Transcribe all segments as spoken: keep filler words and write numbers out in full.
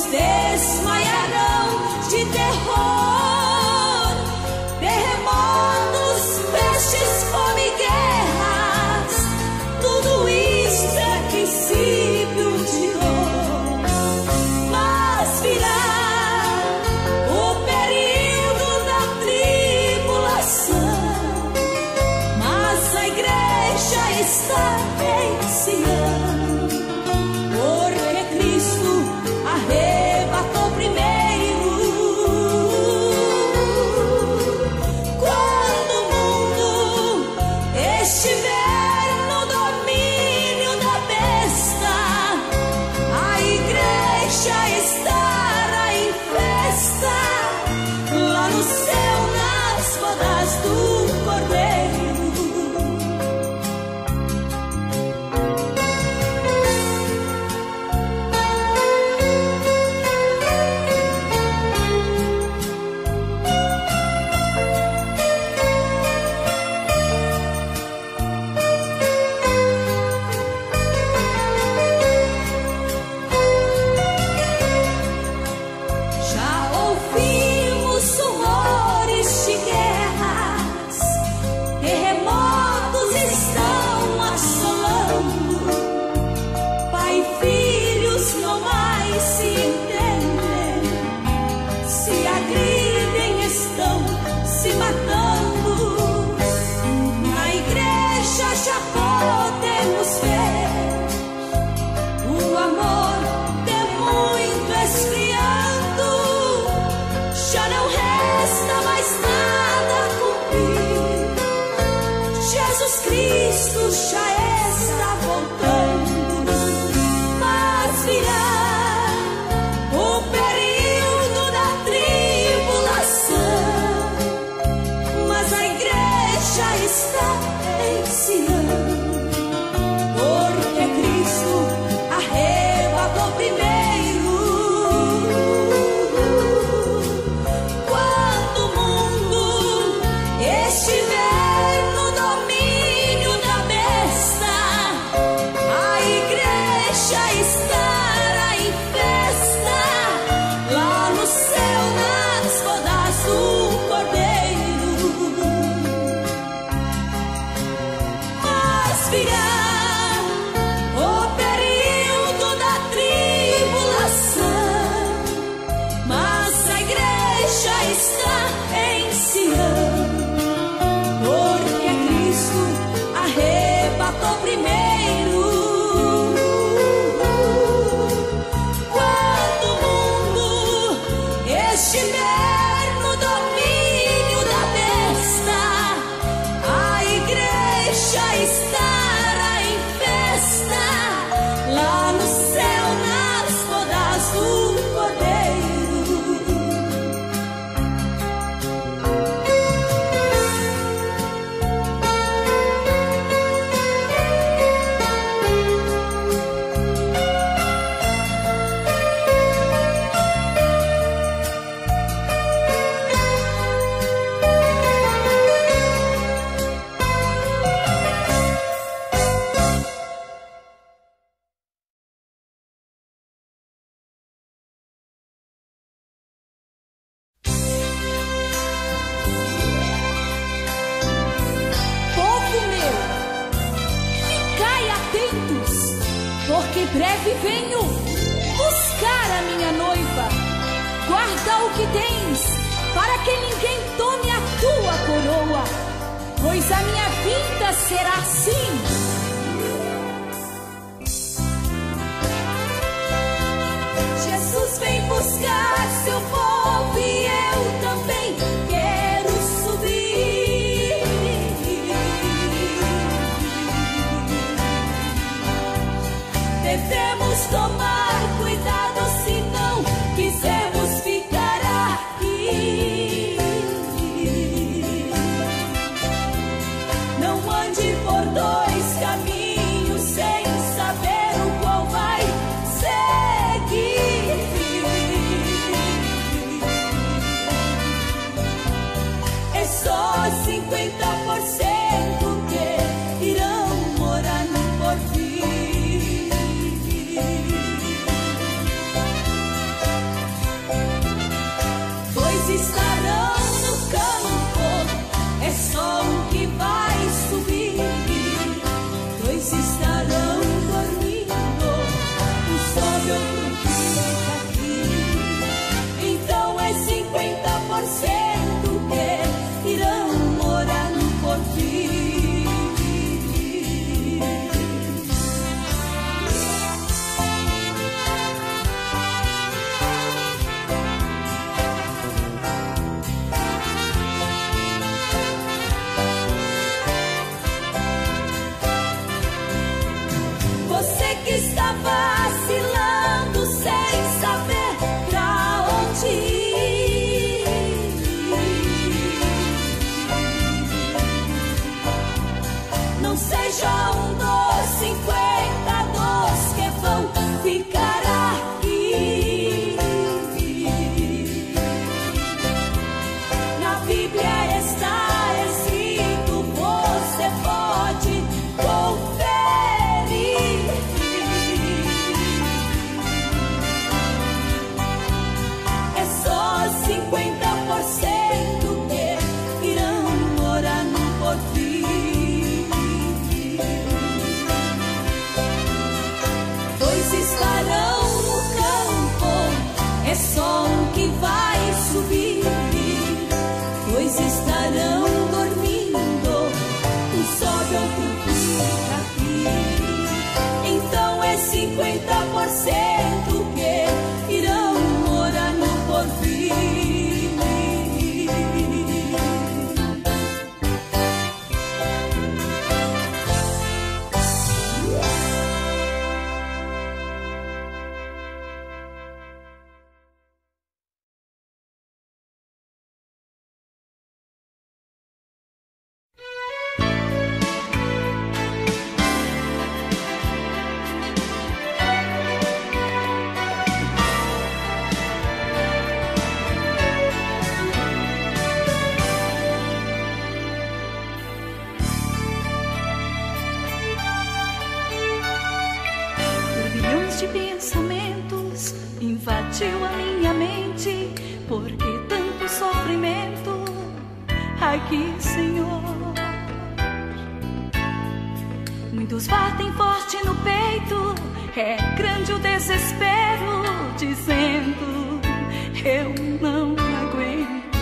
desmaiarão de terror. Terremotos, pestes, fome e guerras, tudo isso é princípio de dor. Mas virá o período da tribulação, mas a igreja está em Sião, porque Cristo arrebatou primeiro. Quando o mundo estiver no domínio da besta, a igreja estará em festa, lá no céu, nas bodas do Cordeiro. Já ouvimos rumores de guerras, terremotos estão assolando. Pai e filhos não mais se entendem, se agridem, estão se matando. Na igreja já podemos ver o amor de muito esfriando. Já não resta mais nada a cumprir. Jesus Cristo já está voltando, mas virá o período da tribulação, mas a igreja está em Sião, porque Cristo arrebatou primeiro. Quando o mundo estiver no domínio da besta, a igreja estará em festa, lá no céu, nas bodas do Cordeiro. Mas virá o período da tribulação, mas a igreja está em Sião, porque Cristo arrebatou primeiro. Quando o mundo estiver no domínio da besta, a igreja estará em festa, lá no céu, nas bodas do Cordeiro. Povo meu, ficai atentos, porque breve venho buscar a minha noiva. Guarda o que tens, para que ninguém tome a tua coroa, pois a minha vinda será assim. Jesus vem buscar seu povo e eu também quero subir. Devemos tomar cuidado se não quisermos ficar aqui. Não ande por dois caminhos. invadiu a minha mente. Por que tanto sofrimento aqui, Senhor? Muitos batem forte no peito, é grande o desespero, dizendo: eu não aguento.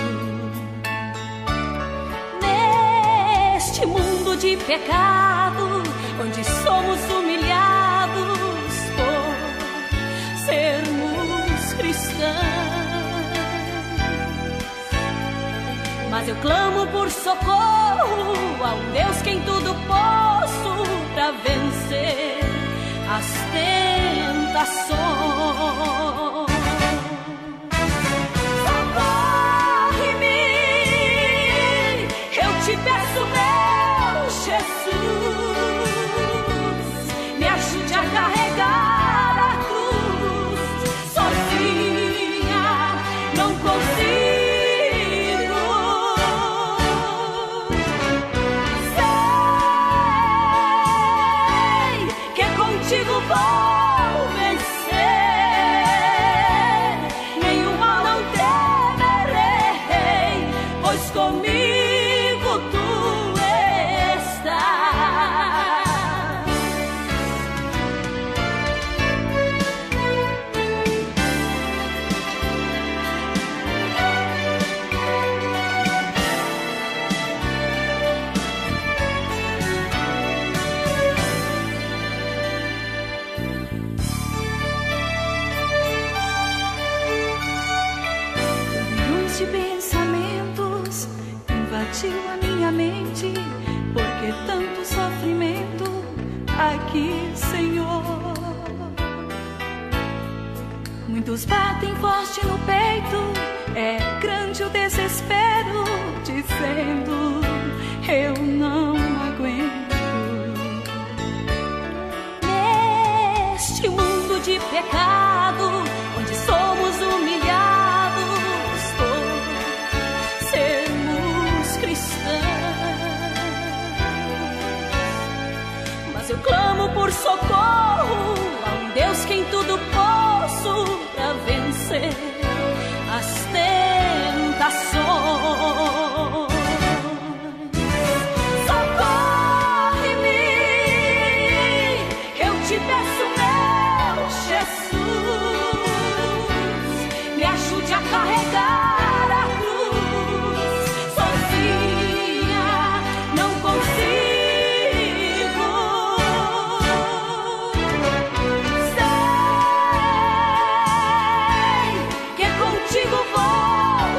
Neste mundo de pecado, onde somos humilhados por sermos cristãos, mas eu clamo por socorro a um Deus que em tudo posso, pra vencer as tentações. Socorre-me, eu te peço, meu Jesus, me ajude a carregar a cruz. Sozinha não consigo. Contigo vou vencer, nenhum mal não temerei, pois comigo tu estás. De pensamentos invadiu a minha mente. Por que tanto sofrimento aqui, Senhor? Muitos batem forte no peito, é grande o desespero, dizendo: eu não aguento. Neste mundo de pecado, onde somos humilhados cristãos, mas eu clamo por socorro a um Deus que em tudo posso, pra vencer as tentações. Socorre-me, eu te peço, meu Jesus, me ajude a carregar a cruz. Sozinha não consigo. Sei que contigo vou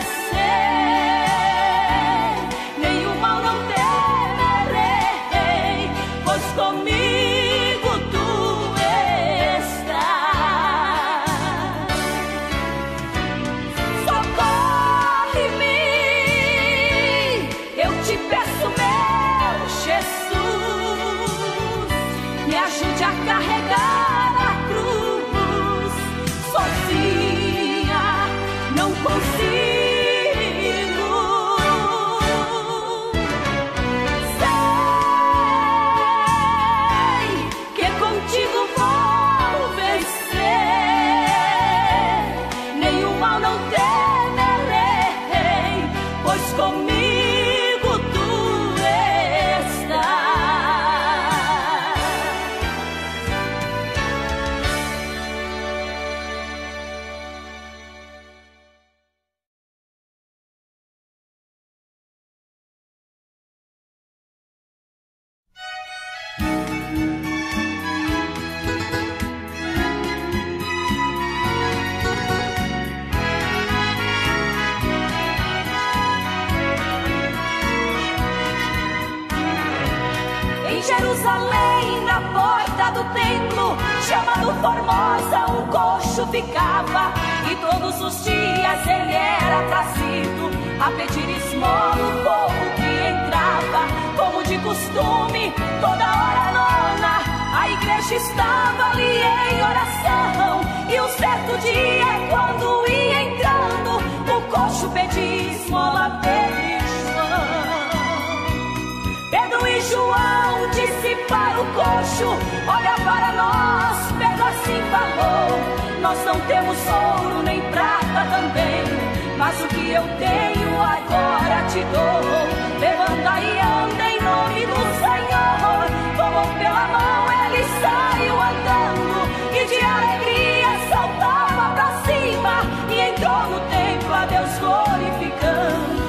vencer, nenhum mal não temerei, pois comigo tu estás. Socorre-me, eu te peço, meu Jesus, me ajude a carregar a cruz. Sozinha não consigo. Sei que contigo vou vencer, nenhum mal não temerei, pois comigo tu estás. Em Jerusalém, na porta do templo, chamado Formosa, um coxo ficava, e todos os dias ele era trazido a pedir esmola o povo que entrava. Como de costume, toda hora nona, a igreja estava ali em oração, e um certo dia, quando ia entrando, o coxo pedia esmola. Pedro e João disse para o coxo: olha para nós. Pedro assim falou: Nós não temos ouro nem prata também, mas o que eu tenho agora te dou. Levanta e anda em nome do Senhor. Tomou pela mão, ele saiu andando e de alegria saltava pra cima e entrou no templo a Deus glorificando.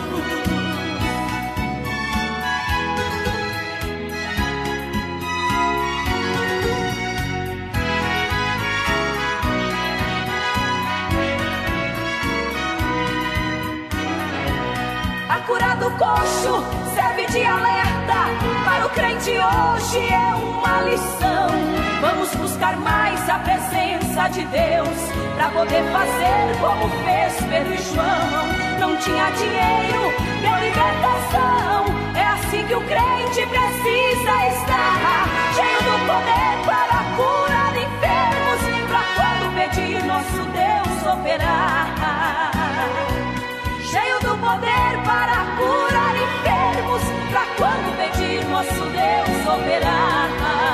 Curado coxo serve de alerta para o crente, hoje é uma lição. Vamos buscar mais a presença de Deus para poder fazer como fez Pedro e João. Não tinha dinheiro, deu libertação. É assim que o crente precisa estar, cheio do poder para curar enfermos, para quando pedir nosso Deus operar. Cheio do poder para curar enfermos, para quando pedir nosso Deus operar.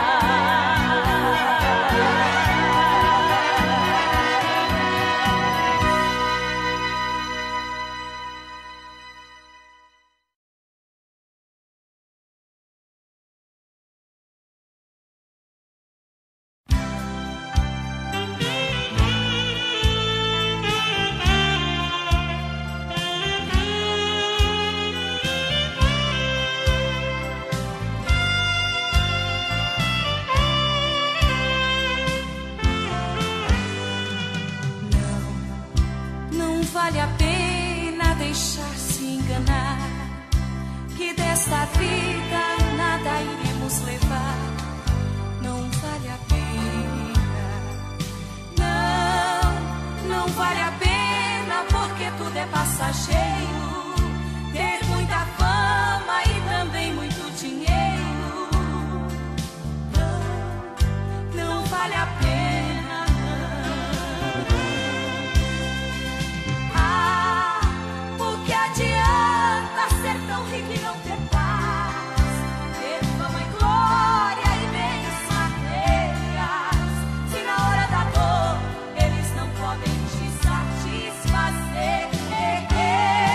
Vale a pena deixar-se enganar, que desta vida nada iremos levar. Não vale a pena, não, não vale a pena, porque tudo é passageiro. Ter muita fama e também muito dinheiro, não, não vale a pena. Satisfazer.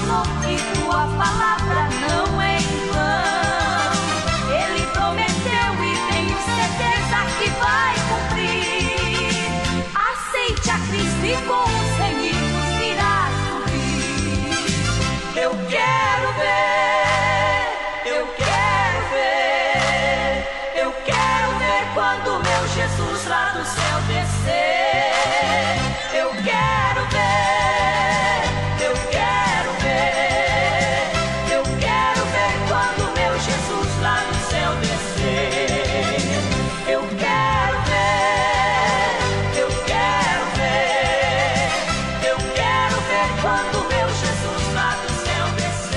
Senhor, que tua palavra não é em vão. Ele prometeu e tenho certeza que vai cumprir. Aceite a Cristo e com os remidos virá subir. Eu quero ver, eu quero ver, eu quero ver quando meu Jesus lá do céu descer. Eu quero ver, eu quero ver, eu quero ver quando meu Jesus lá do céu descer. Eu quero ver, eu quero ver, eu quero ver quando meu Jesus lá do céu descer.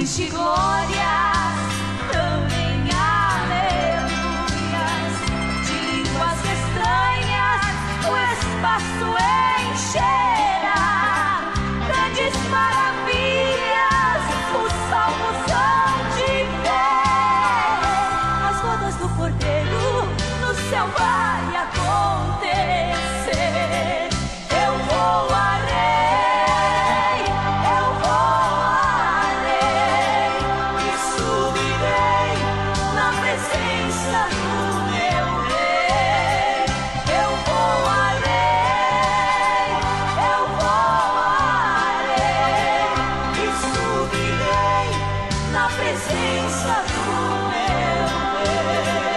existe glória, também aleluias. De línguas estranhas o espaço encherá, grandes maravilhas os salmos hão de ver. As bodas do Cordeiro no céu vai acontecer. Eu voarei, eu voarei e subirei na presença do meu Rei. Eu voarei, eu voarei e subirei na presença do meu Rei.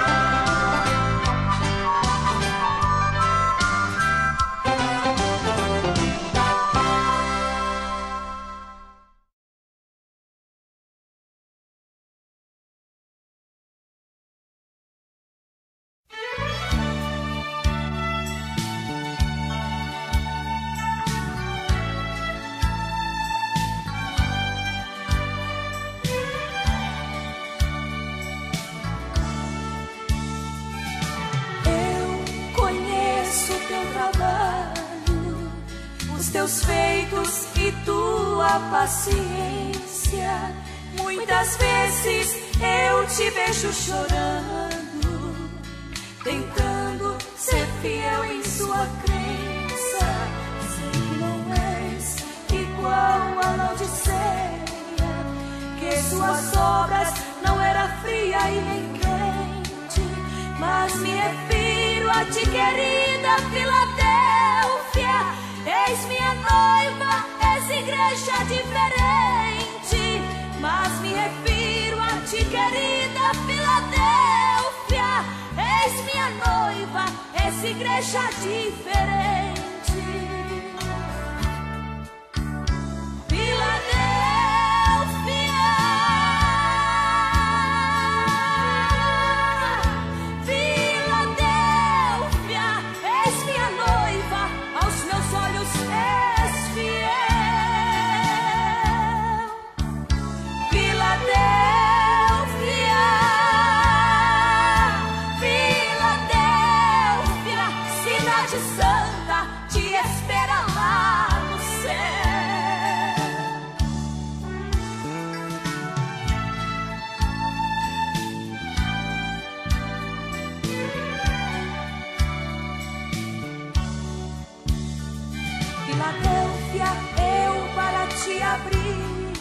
Teus feitos e tua paciência. Muitas vezes eu te vejo chorando, tentando ser fiel em sua crença. Sei que não és igual a Laodiceia, que suas obras não era fria e nem quente, mas me refiro a ti, querida Filadélfia. És minha noiva, és igreja diferente, mas me refiro a ti, querida Filadélfia. És minha noiva, és igreja diferente. Filadélfia, eu para te abrir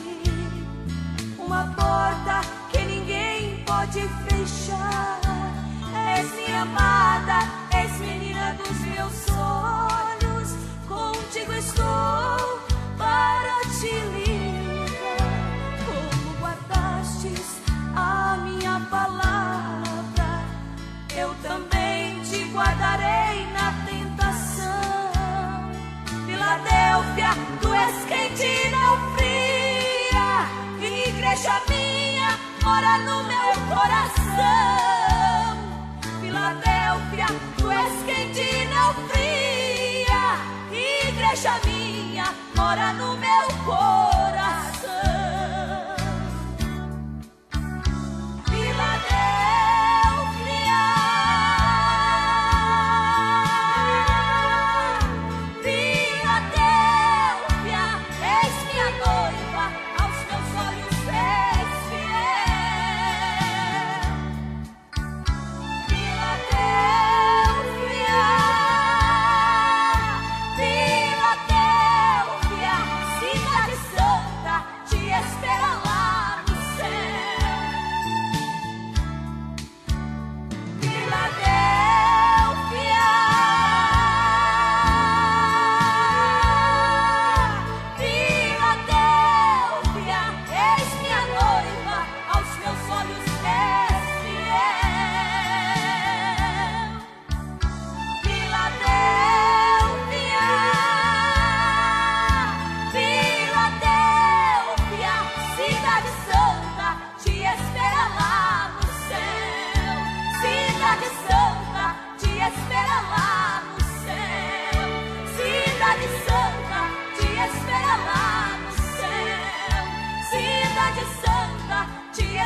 uma porta que ninguém pode fechar. És minha amada, és menina dos meus olhos. Contigo estou para te livrar. Como guardastes a minha palavra, eu também te guardarei na tentação. Filadélfia, tu és quente e não fria, igreja minha, mora no meu coração. Filadélfia, tu és quente e não fria, igreja minha, mora no meu coração. Filadélfia, cidade santa.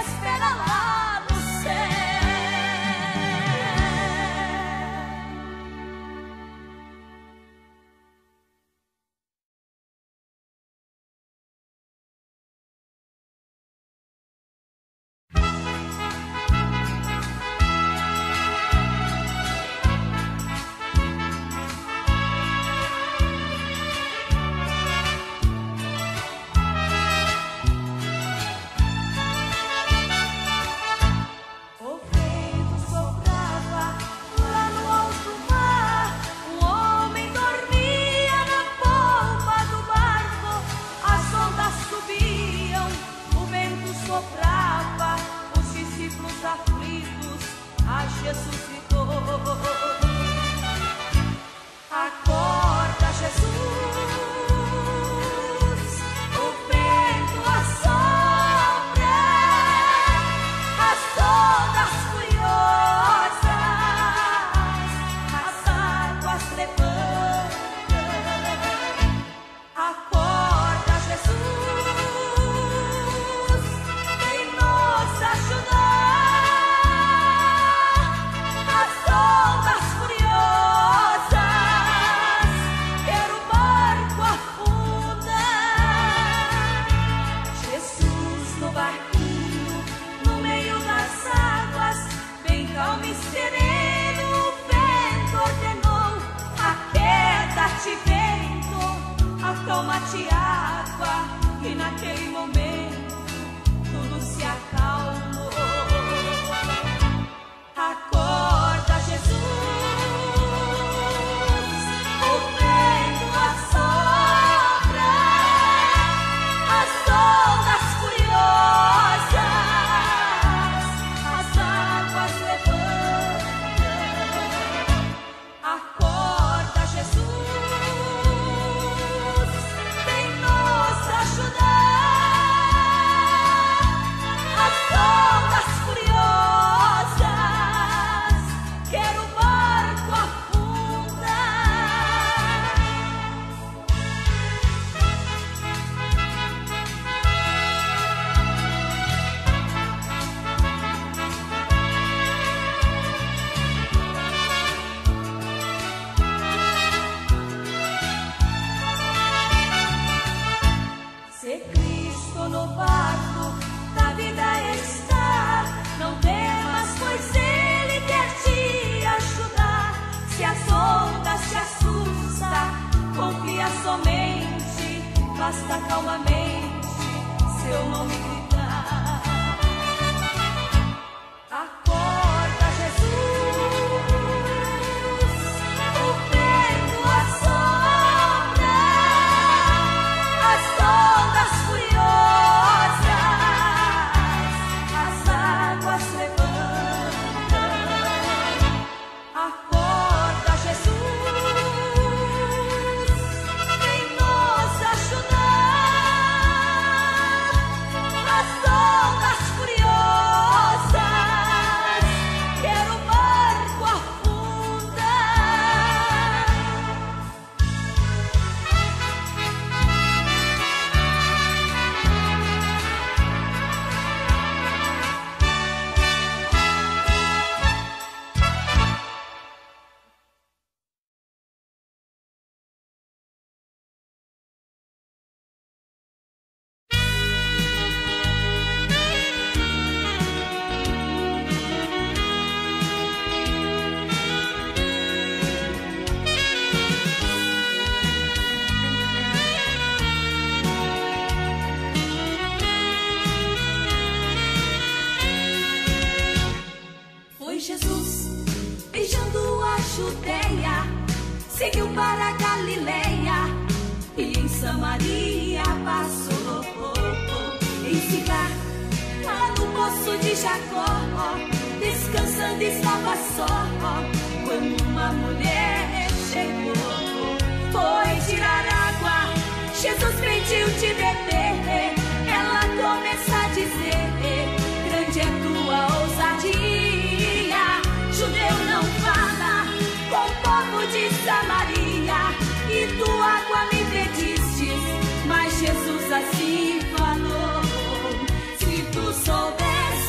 espera lá no céu. Acalma-te, água, e naquele momento tudo se acalmou. Acorda, Jesus, o vento assopra, as ondas furiosas, as águas levantam. Acorda, Jesus, no barco da vida está, não temas, pois Ele quer te ajudar. Se as ondas te assustam, confia somente, basta calmamente seu nome gritar. Acorda, Jesus, o vento assopra, as ondas furiosas, as águas levantam. Acorda, Jesus, vem nos ajudar. As ondas furiosas, quero o barco afundar. Foi Jesus, beijando a Judeia, seguiu para a Galileia e em Samaria passou. Em Sicar, lá no poço de Jacó, descansando estava só, quando uma mulher chegou. Foi tirar água, Jesus pediu de beber. Ela começa a dizer: grande é tua ousadia, judeu não fala com o povo de Samaria. E tu água me pedistes, mas Jesus assim falou: se tu soubesse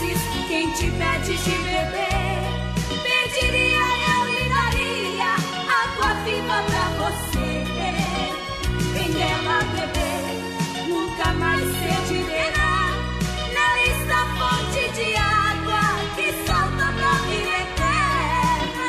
te pede de beber. Pediria, eu lhe daria água viva pra você. Quem dela beber nunca mais sede terá. Nela está a fonte de água que salta pra vida eterna.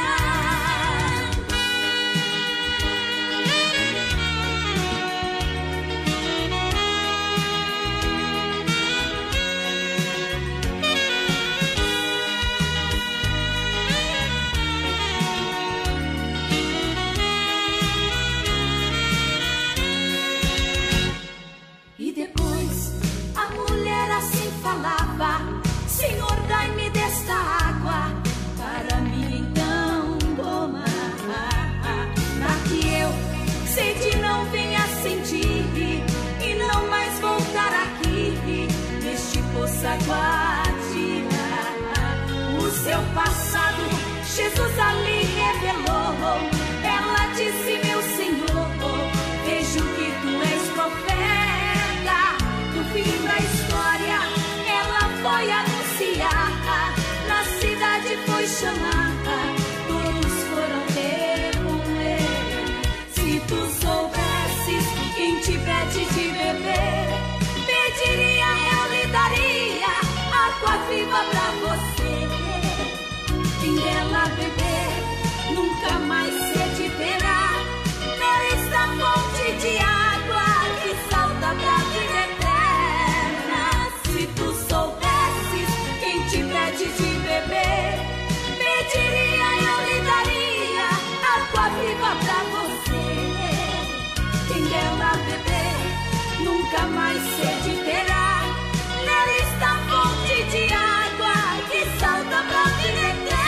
E depois a mulher assim falava: Senhor, dai-me desta água para mim então tomar, para que eu sede não venha sentir e não mais voltar aqui neste poço aguardina. O seu passado Jesus ali revelou. Ela disse: meu Senhor, vejo que tu és profeta. No fim da história ela foi anunciar, na cidade foi chamada, todos foram ter com ele. Se tu soubesses quem te pede de beber, pediria, eu lhe daria água viva pra você. Quem dela beber nunca mais sede terá. Nela está a fonte de água que salta pra vida eterna. Se tu soubesses quem te pede de beber, pediria, eu lhe daria água viva pra você. Quem dela beber nunca mais sede terá. Nela está a fonte de água que salta pra vida eterna.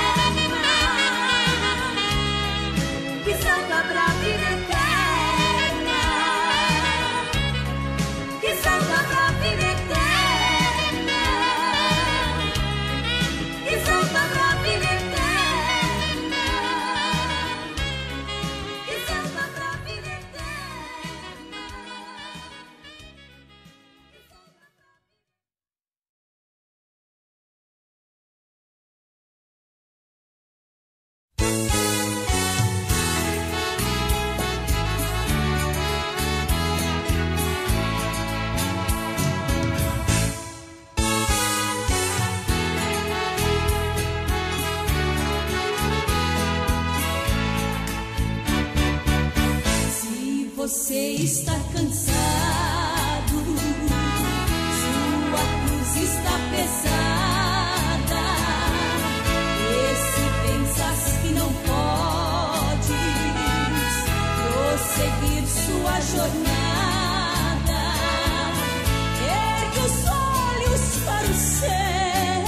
Que salta pra vida eterna. Que salta pra vida eterna. Que salta pra vida eterna. Que salta pra vida eterna. Se você está cansado, sua cruz está pesada, e se pensas que não podes prosseguir sua jornada, ergue os olhos para o céu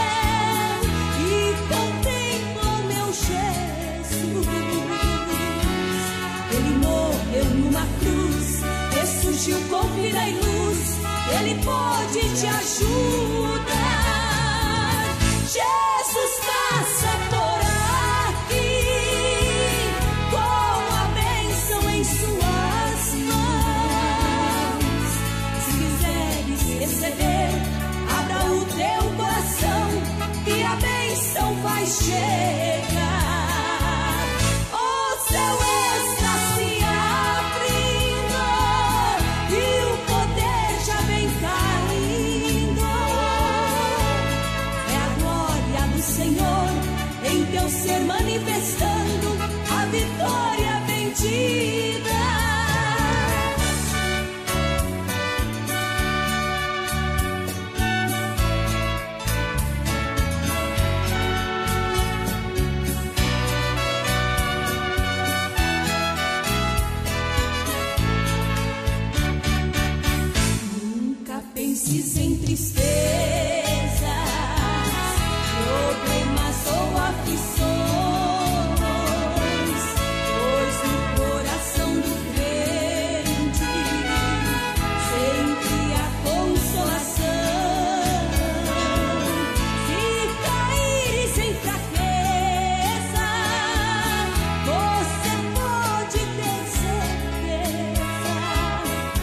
e contempla o meu Jesus. Ele morreu numa cruz e surgiu com vida e luz. Ele pode te ajudar. Jesus passa por aqui com a bênção em suas mãos. Se quiseres receber, abra o teu coração e a bênção vai chegar. O céu está se abrindo e o poder já vem caindo. É a glória do Senhor em teu ser manifestando a vitória bendita. Penses em tristezas, problemas ou aflições, pois no coração do crente sempre há consolação. Se caíres em fraqueza, você pode ter certeza,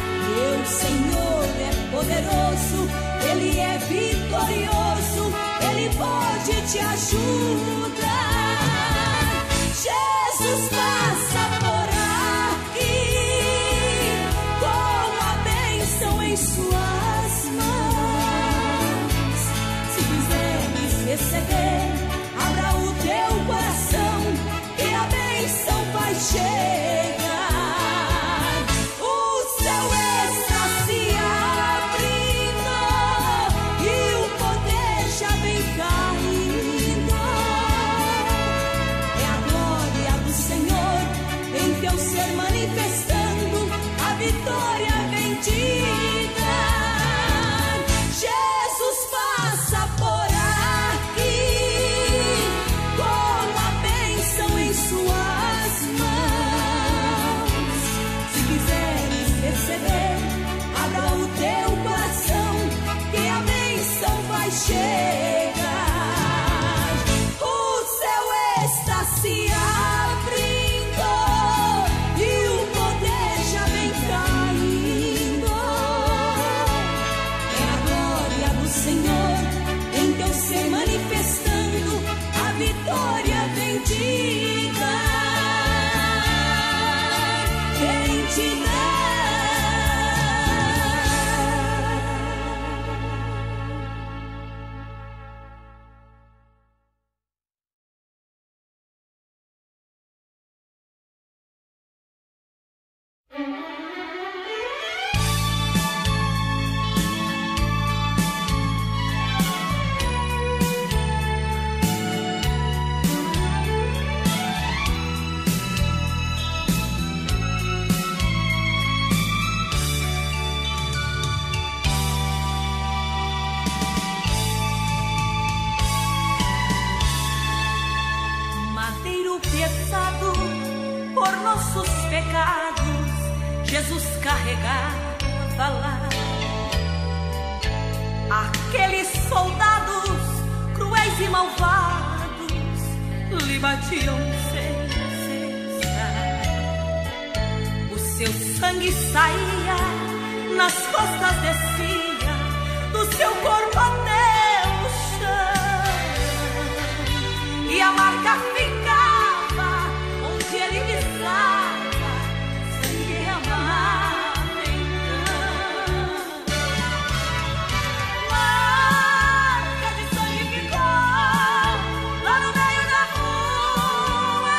meu Senhor é poderoso, Ele é vitorioso, Ele Ele pode te ajudar. Jesus passa por aqui com a bênção em suas mãos. Se quiseres receber, abra o teu coração, que a bênção vai chegar. O céu está se abrindo e o poder já vem caindo. É a glória do Senhor em teu ser manifestando, a vitória vendida. Jesus passa por aqui com a bênção em suas mãos. Se quiseres receber, abra o teu coração, que a bênção vai chegar. O céu está se abrindo e o poder já vem caindo. É a glória do Senhor em teu ser manifestando, a vitória vendida. Quem te dá? Madeiro pesado por nossos pecados, Jesus carregava lá. Aqueles soldados cruéis e malvados lhe batiam sem cessar. O seu sangue saía, nas costas descia, do seu corpo até o chão. E a marca ficava onde ele pisava, sangue derramado então. Marca de sangue ficou lá no meio da rua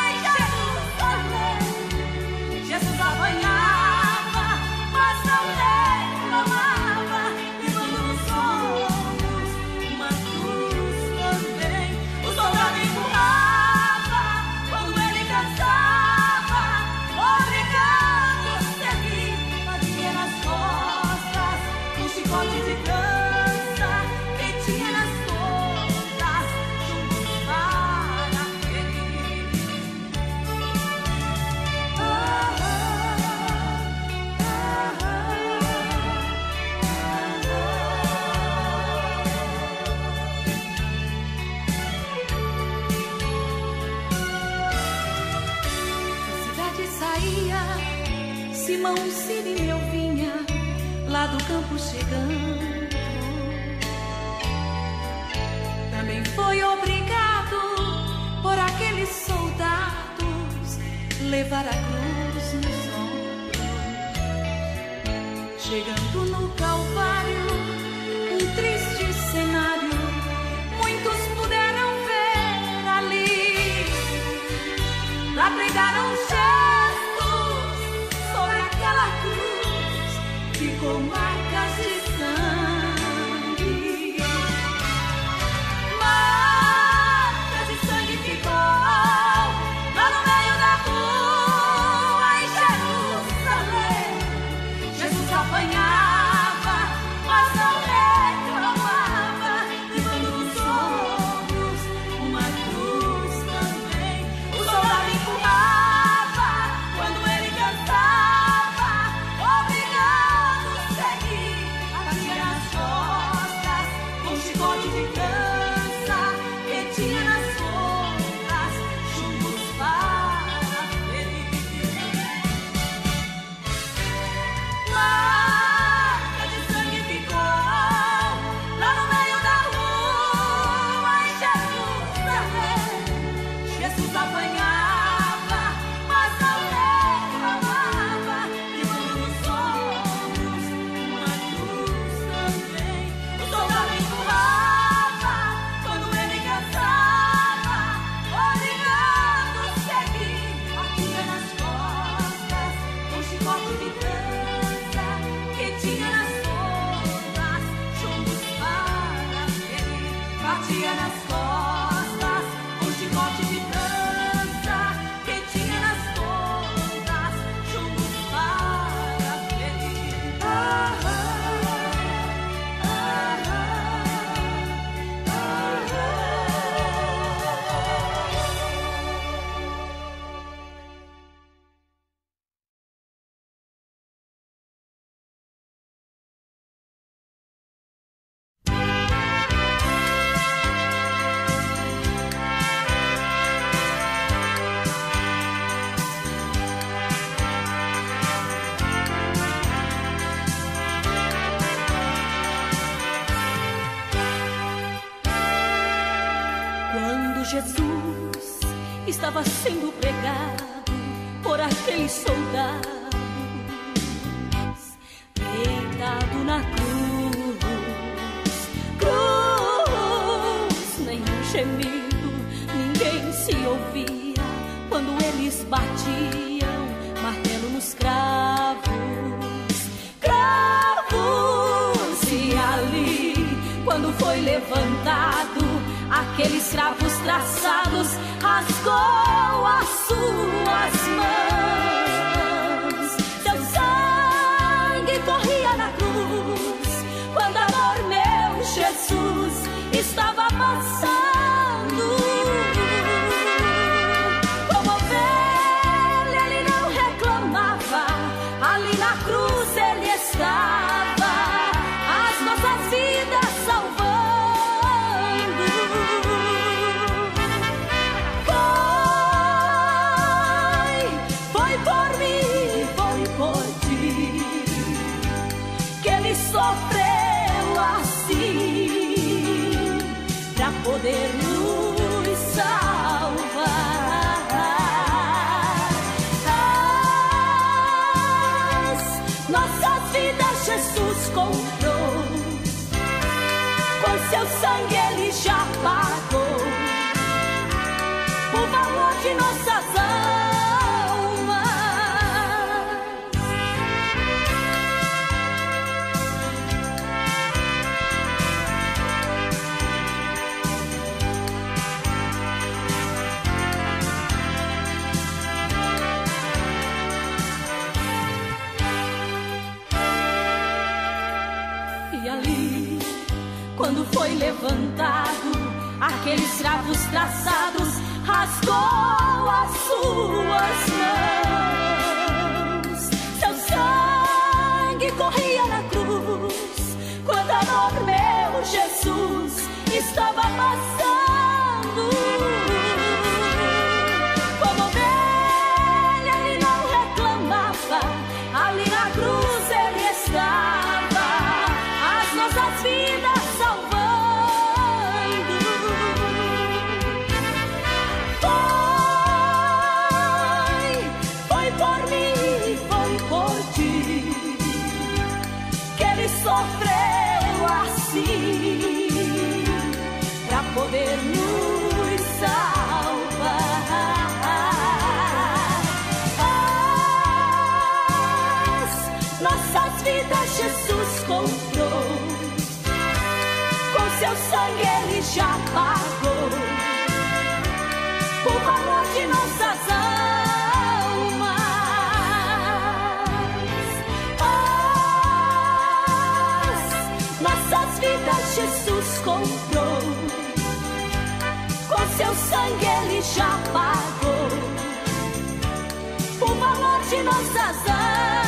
em Jerusalém. Jesus apanhava, mas não reclamava, levando nos ombros uma cruz também. O soldado empurrava quando ele cansava, obrigado a seguir, batia nas costas, um chicote de trança que tinha nas pontas, juntos para ferir. Ah, ah, ah, ah. Da cidade saía Simão Sirineu vinha lá do campo chegando. Também foi obrigado por aqueles soldados levar a cruz nos ombros. Chegando no Calvário, um triste cenário muitos puderam ver ali. Lá pregaram gestos sobre aquela cruz, ficou marcas de sangue. Marcas de sangue ficou lá no meio da rua em Jerusalém. Jesus apanhava, mas não reclamava, levando nos ombros uma cruz também. O soldado empurrava quando ele cansava, obrigado a seguir. trazia nas costas um chicote de trança que tinha nas pontas chumbos para ferir. Ah, ah, ah, ah, ah, Quando Jesus estava sendo pregado por aqueles soldados, deitado na cruz, cruz, nenhum gemido, ninguém se ouvia quando eles batiam martelo nos cravos, cravos. E ali, quando foi levantado, aqueles cravos traçados rasgou as suas mãos. Seu sangue corria na cruz, quando amor meu Jesus estava passando. Como ovelha ele não reclamava, ali na cruz ele estava, as nossas vidas salvando. Sofreu assim pra poder nos salvar. As nossas vidas Jesus comprou, com seu sangue ele já pagou o valor de nossas almas. Quando foi levantado, aqueles cravos traçados rasgou as suas mãos. Seu sangue corria na cruz, quando amor meu Jesus estava passando. Como ovelha ele não reclamava, ali na cruz ele estava, as nossas vidas salvando. Foi, foi por mim, foi por ti, que ele sofreu assim, pra poder nos salvar. As nossas vidas Jesus comprou, com seu sangue ele já pagou o valor de nossas almas. As nossas vidas Jesus comprou, com seu sangue ele já pagou o valor de nossas almas.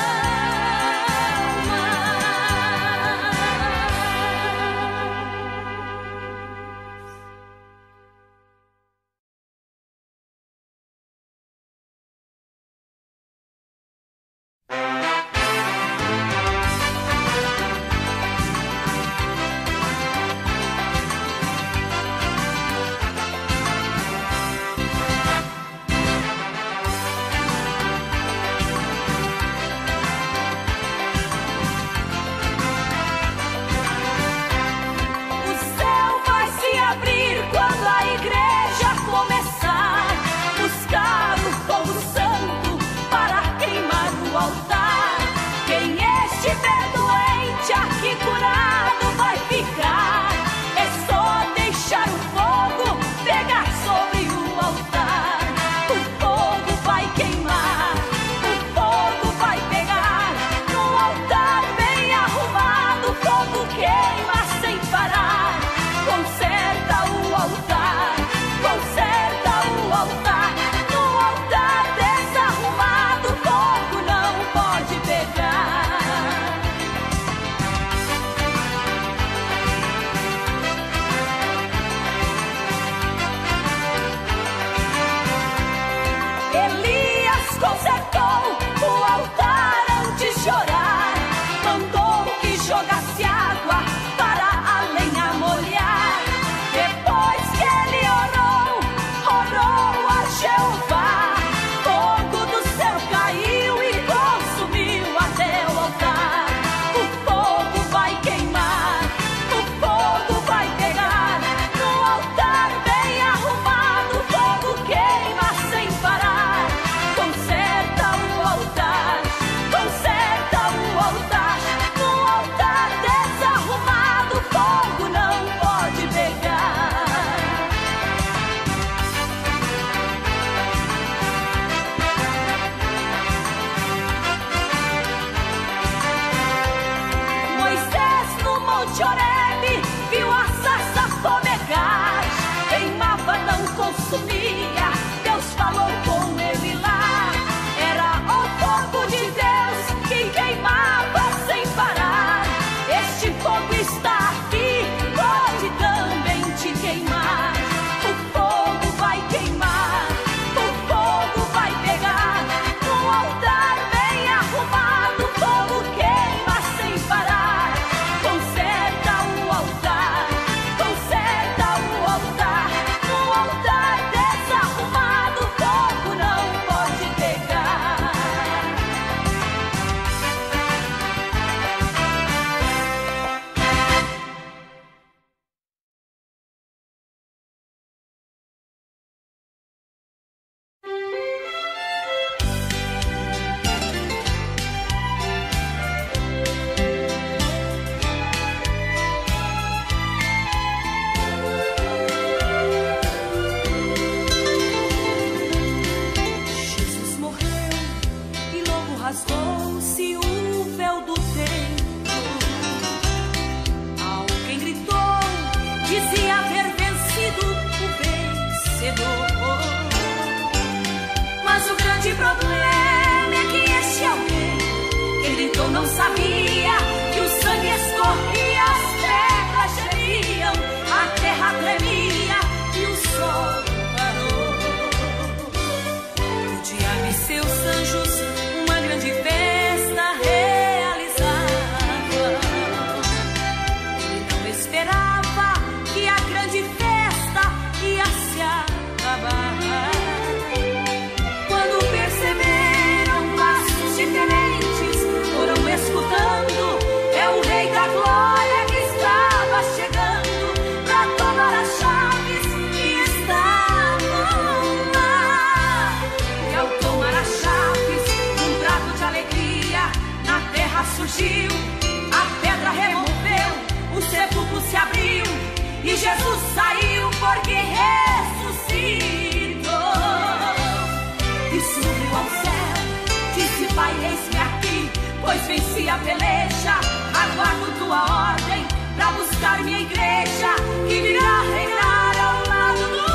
surgiu, a pedra removeu, o sepulcro se abriu e Jesus saiu porque ressuscitou. E subiu ao céu, disse: Pai, eis-me aqui, pois venci a peleja. Aguardo tua ordem pra buscar minha igreja, que virá reinar ao lado do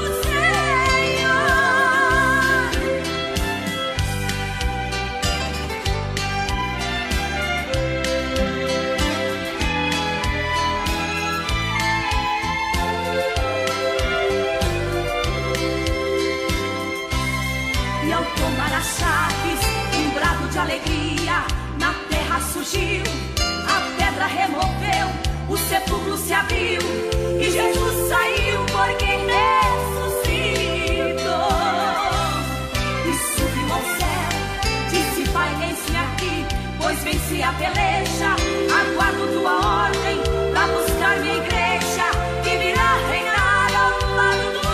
chaves, um brado de alegria, na terra surgiu, a pedra removeu, o sepulcro se abriu e Jesus saiu porque ressuscitou. E subiu ao céu, disse: Pai, eis-me aqui, pois venci a peleja. Aguardo tua ordem pra buscar minha igreja, que virá reinar ao lado do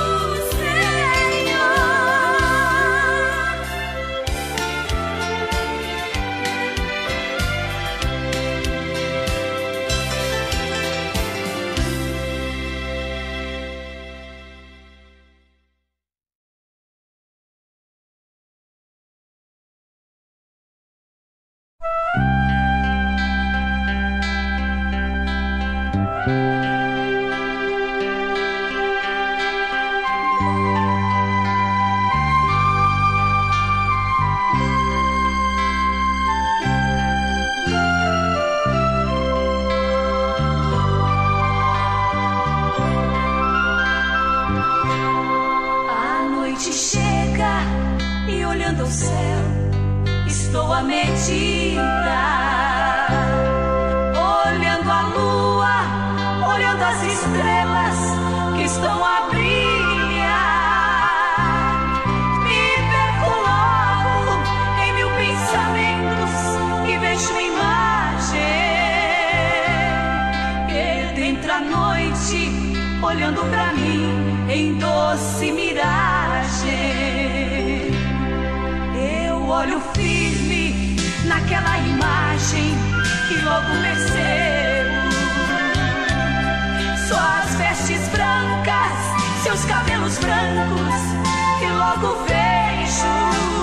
olhando pra mim em doce miragem. Eu olho firme naquela imagem que logo percebo. Suas vestes brancas, seus cabelos brancos, que logo vejo.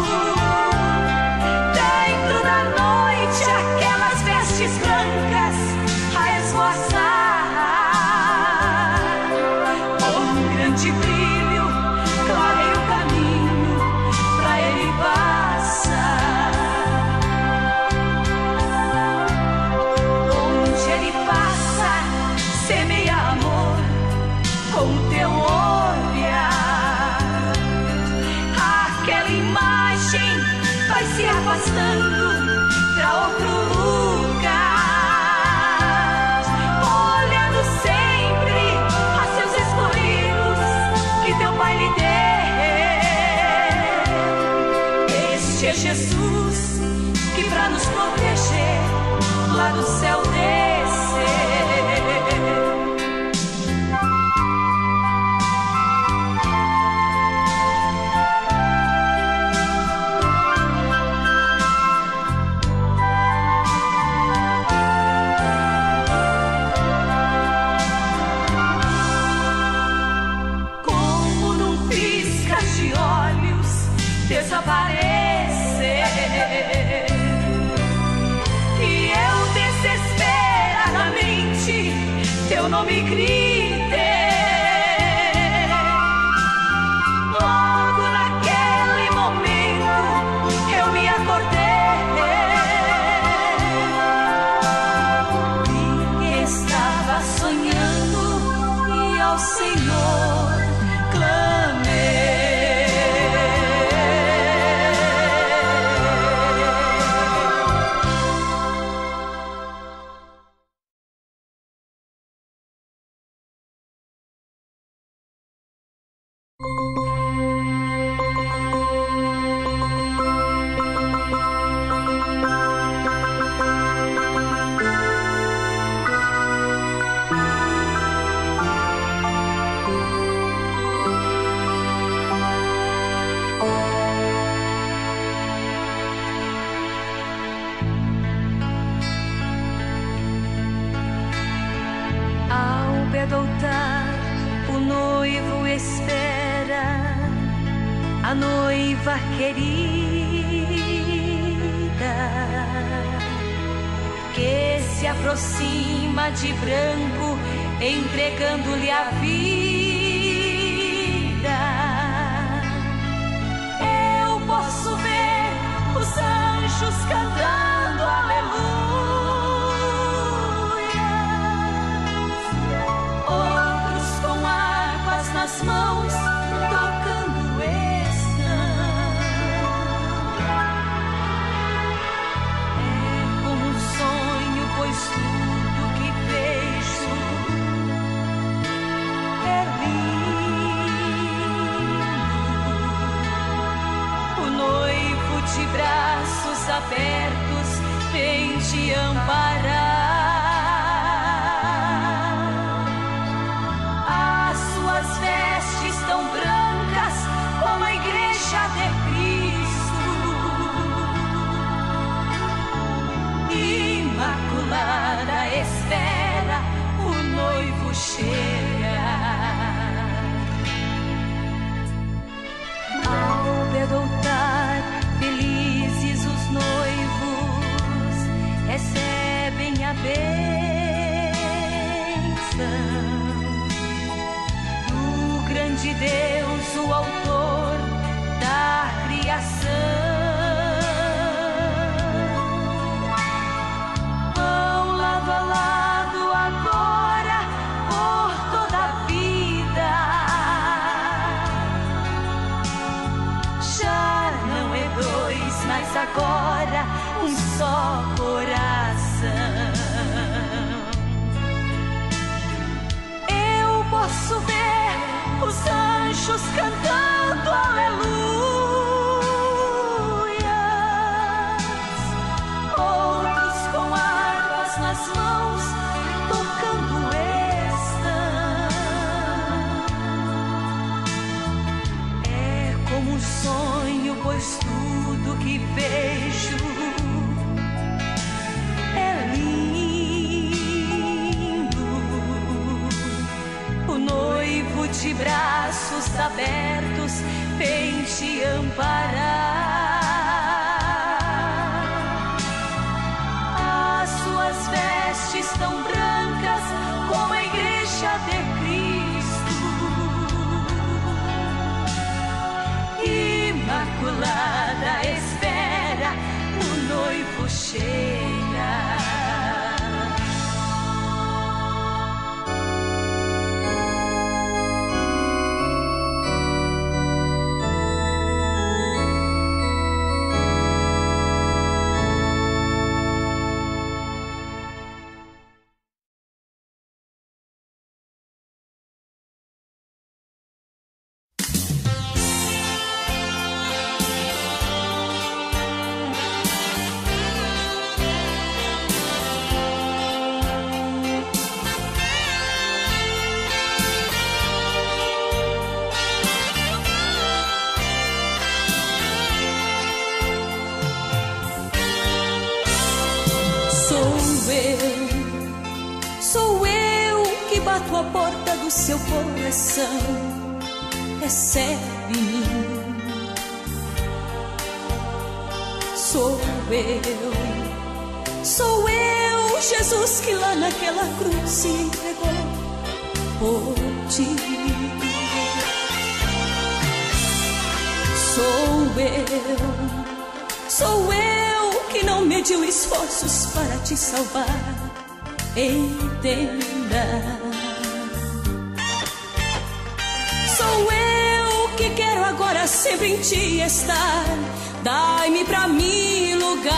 Dentro da noite, aquelas vestes brancas a esvoaçar. De brilho, clarei o caminho pra ele passar. Onde ele passa, semeia amor com o teu olhar. Aquela imagem vai se afastando pra outro lugar, olhando sempre a seus escolhidos que teu Pai lhe deu. Este é Jesus que pra nos proteger lá do céu desceu. Desaparecer e eu desesperadamente teu nome gritei. Logo naquele momento eu me acordei e estava sonhando e ao Senhor clamei. noiva querida, que se aproxima de branco, entregando-lhe a vida. Eu posso ver os anjos cantando aleluia, outros com harpas nas mãos tocando estão. É como um sonho, pois tudo que vejo é lindo. O noivo de braços abertos vem te amparar. As suas vestes tão brancas como a igreja de Cristo, imaculada espera o noivo chegar. Ao pé do altar, felizes os noivos recebem a bênção do grande Deus, o autor da criação. Vão lado a lado agora por toda a vida. Já não é dois, mas agora um só coração. Eu posso ver os anjos cantando aleluias, outros com harpas nas mãos tocando estão. É como um sonho, pois tudo que vejo é lindo. O noivo de braços abertos vem te amparar. As suas vestes tão brancas como a igreja de Cristo, imaculada espera o noivo chegar. A porta do seu coração, recebe-me. Sou eu, sou eu, Jesus, que lá naquela cruz se entregou por ti. Sou eu, sou eu, que não mediu esforços para te salvar. Entenda. Sou eu que quero agora sempre em ti estar. Dai-me pra mim lugar.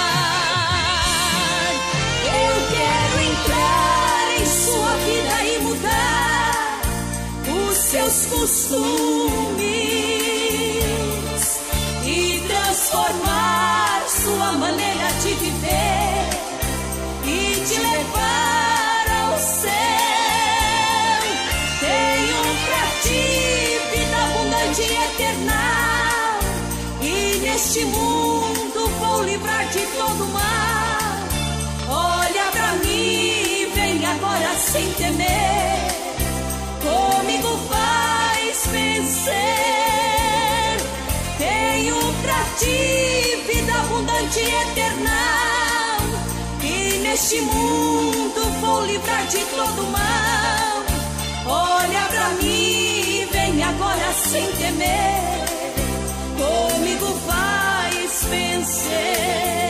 Eu quero entrar em sua vida e mudar os seus costumes e transformar sua maneira de viver e te levar ao céu. Tenho pra ti vida abundante e eterna, e neste mundo vou livrar de todo mal. Olha pra mim, vem agora sem temer, comigo vais vencer. abundante e eternal, e neste mundo vou livrar de todo mal. Olha pra mim, vem agora sem temer, comigo vais vencer.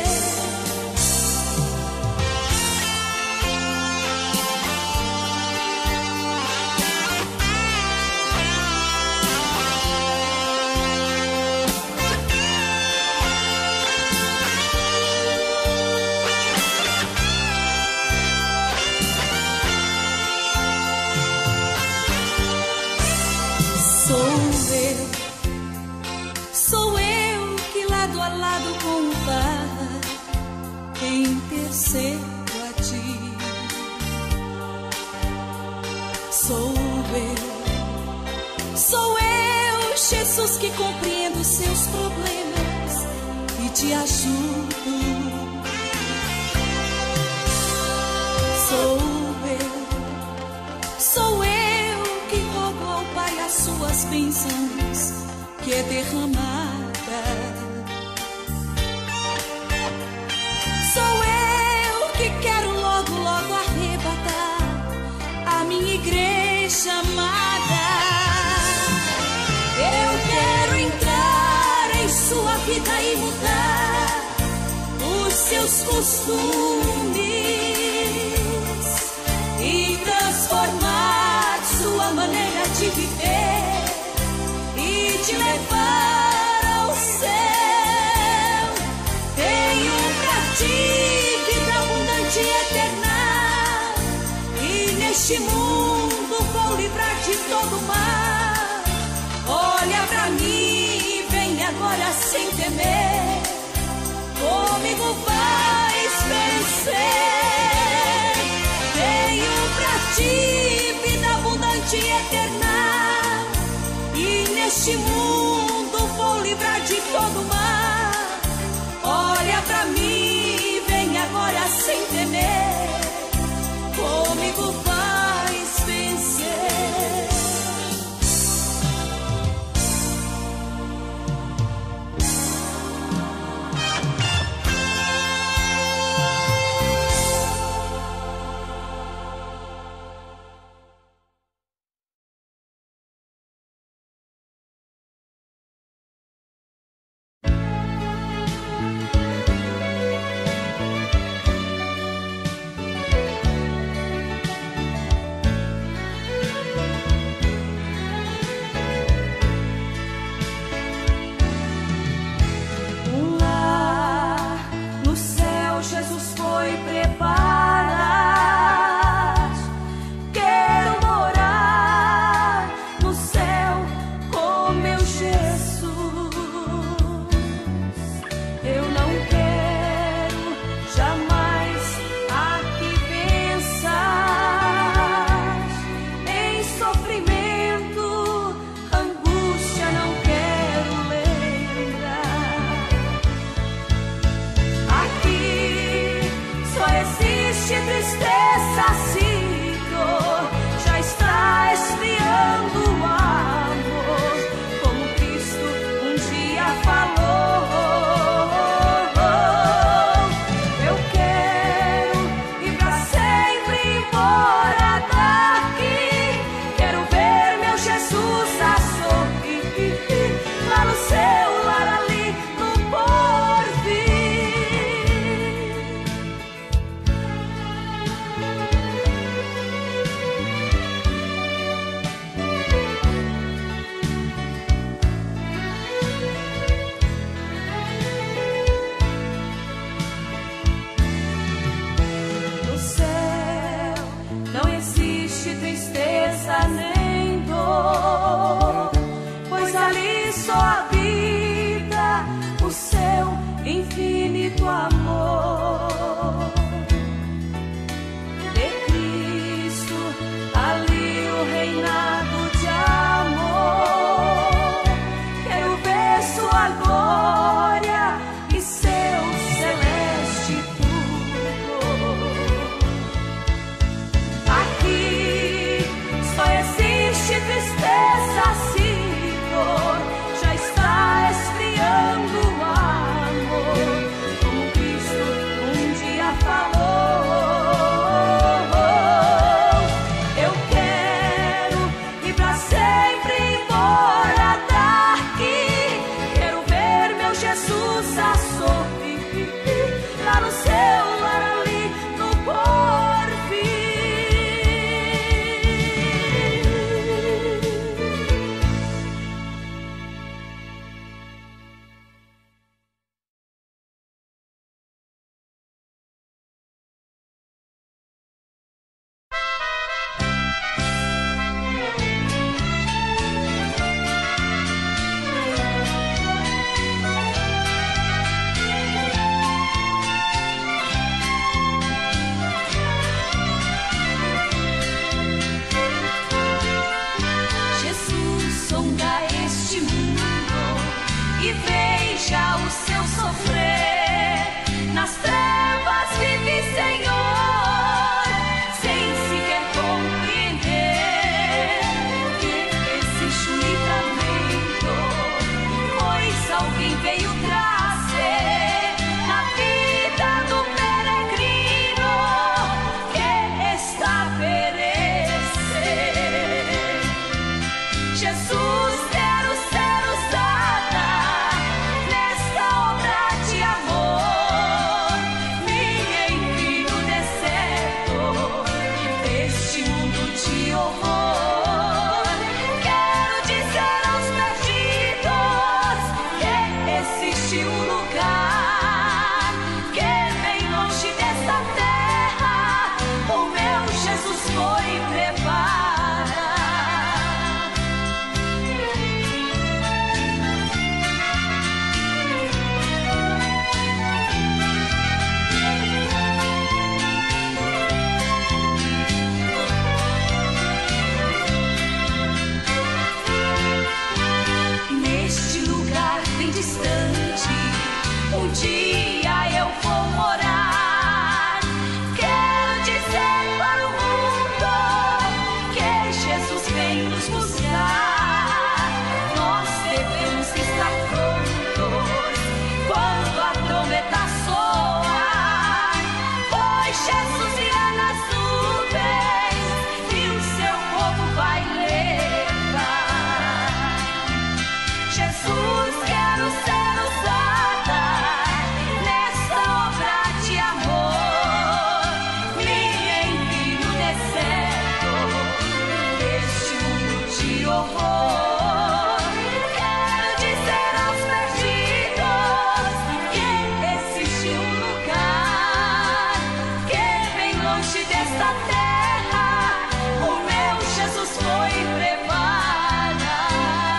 Sou eu, sou eu que lado a lado com o Pai intercedo a ti. Sou eu, sou eu, Jesus, que compreendo seus problemas e te ajudo. Sou eu, sou eu as suas bênçãos que é derramada. Sou eu que quero logo, logo arrebatar a minha igreja amada. Eu quero entrar em sua vida e mudar os seus costumes e transformar sua maneira de viver e te levar ao céu. Tenho pra ti vida abundante e eterna, e neste mundo vou livrar de todo mal. Olha pra mim, vem agora sem temer, comigo vais vencer. Tenho pra ti vida abundante e eterna, e neste mundo vou livrar de todo mal. Olha pra mim, vem agora sem temer, comigo vais vencer. louvor. Quero dizer aos perdidos que existe um lugar que bem longe desta terra o meu Jesus foi preparar.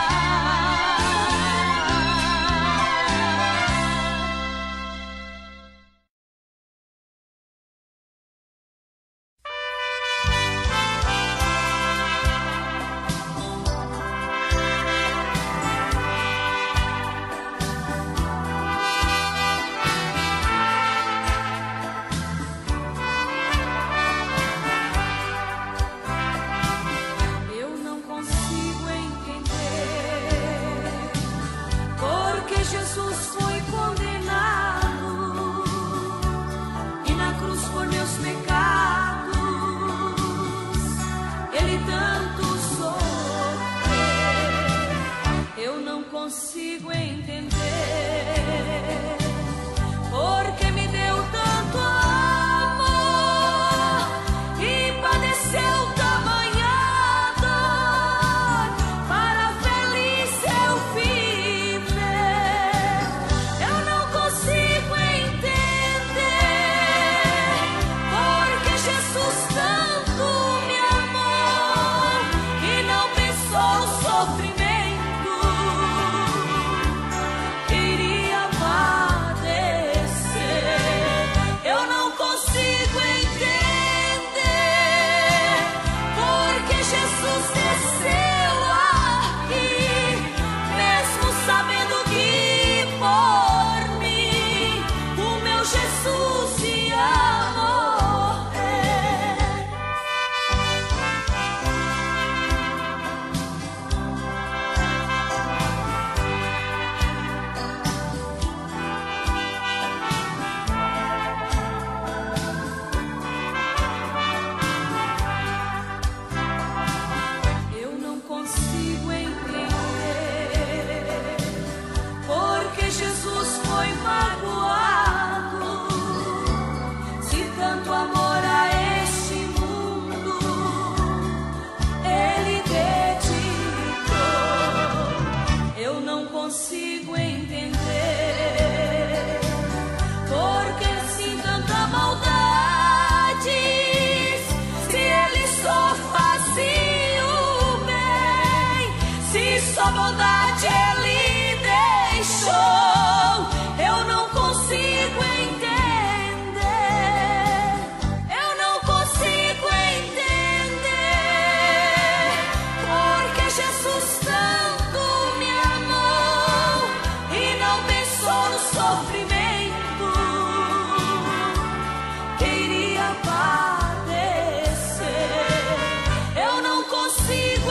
Eu não consigo entender porque Jesus foi condenado e na cruz por meus pecados ele tanto sofreu. Eu não consigo entender porque me deu tanto amor e padeceu tamanha dor para feliz eu viver. Eu não consigo entender porque Jesus tanto me amou e não pensou o sofrimento que iria padecer. Eu não consigo entender porque Jesus desceu aqui, mesmo sabendo que por mim o meu Jesus ia morrer. Eu não consigo entender porque Jesus foi magoado. Se tanto amor a este mundo ele dedicou. Eu não consigo entender porque assim tanta maldade, se ele só fazia o bem, se só bondade ele deixou. Eu não consigo entender, eu não consigo entender porque Jesus tanto me amou e não pensou no sofrimento que iria padecer. Eu não consigo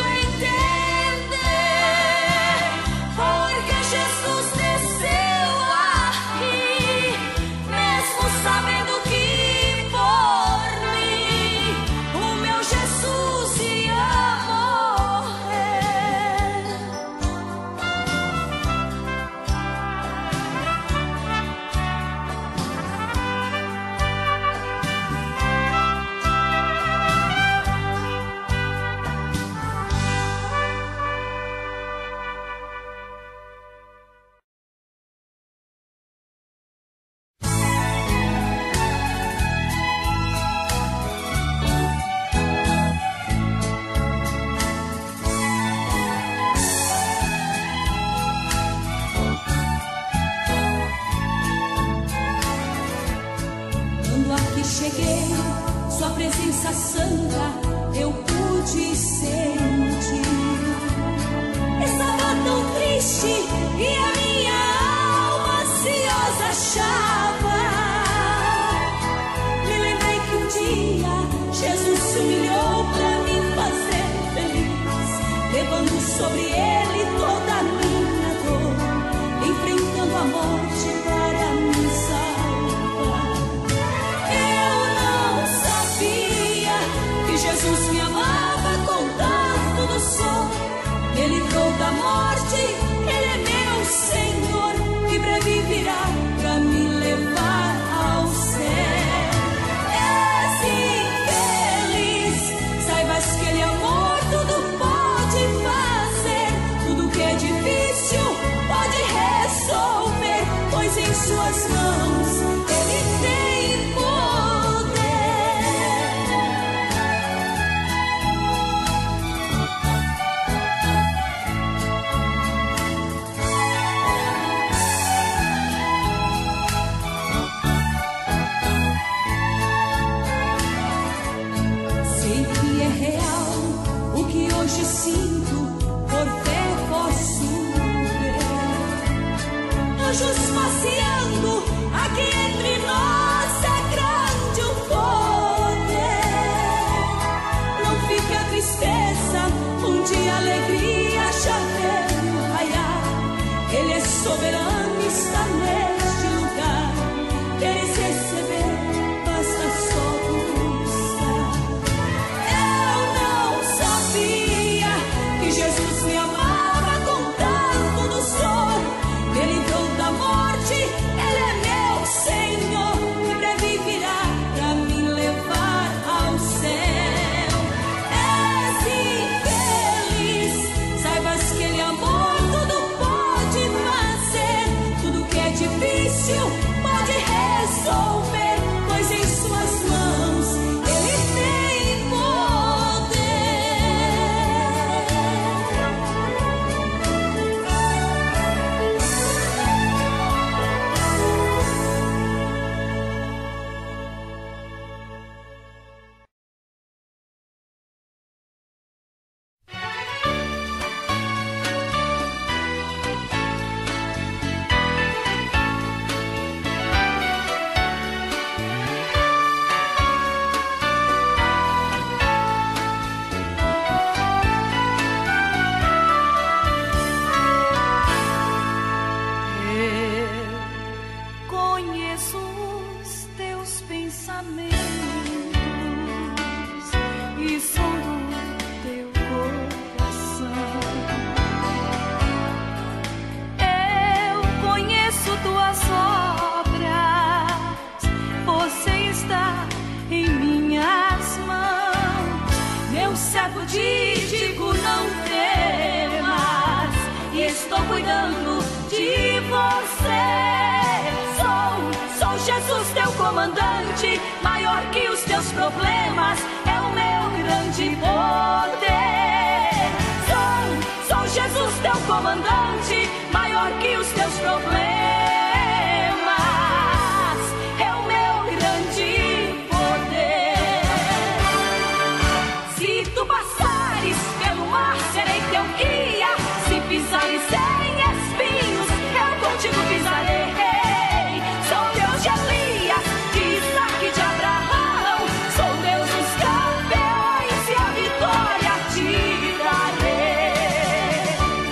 entender porque Jesus desceu aqui, mesmo sabendo que por mim o meu Jesus ia morrer. Quando aqui cheguei, sua presença santa eu pude sentir. Estava tão triste e a minha alma ansiosa achava. Me lembrei que um dia Jesus se humilhou pra me fazer feliz, levando sobre ele toda a minha dor, enfrentando a morte para me salvar. Eu não sabia que Jesus me amava com tanto doçor. Ele livrou da morte, ele é meu Senhor, que breve virá pra me levar ao céu. És infeliz, saibas que ele amor tudo pode fazer. sinto, por fé posso ver anjos passeando aqui entre nós, é grande o poder. Não fique a tristeza, um dia a alegria já veio raiar. Ele é soberano, está neste lugar. Queres receber, basta só buscar. Eu não sabia que Jesus me amava com tanto do sol. Ele entrou da morte, Ele é meu Senhor, que breve virá pra me levar ao céu. És infeliz, saibas que Ele amou, tudo pode fazer, tudo que é difícil pode resolver, pois em suas mãos Ele tem maior que os teus problemas, é o meu grande poder. Sou, sou Jesus teu comandante, maior que os teus problemas, é o meu grande poder. Se tu passares pelo mar, serei teu guia. Se pisares em espinhos, eu contigo pisarei. Sou Deus de Elias, de Isaac e de Abraão. Sou Deus dos campeões e a vitória te darei.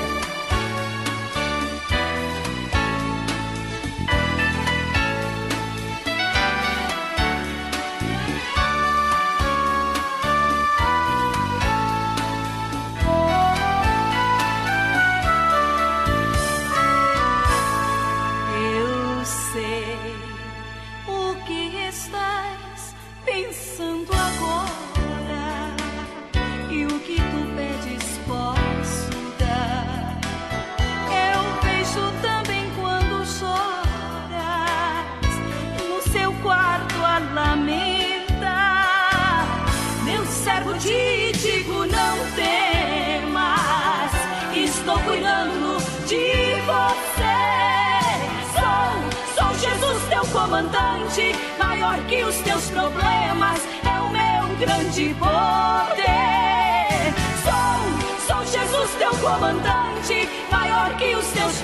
Eu sei o que estás pensando agora, e o que tu pedes posso dar. Eu vejo também quando choras no seu quarto a lamentar. Meu servo, te digo, não temas, estou cuidando de você. Sou, sou Jesus teu comandante, maior que os teus problemas, é o meu grande poder. Sou, sou Jesus teu comandante, maior que os teus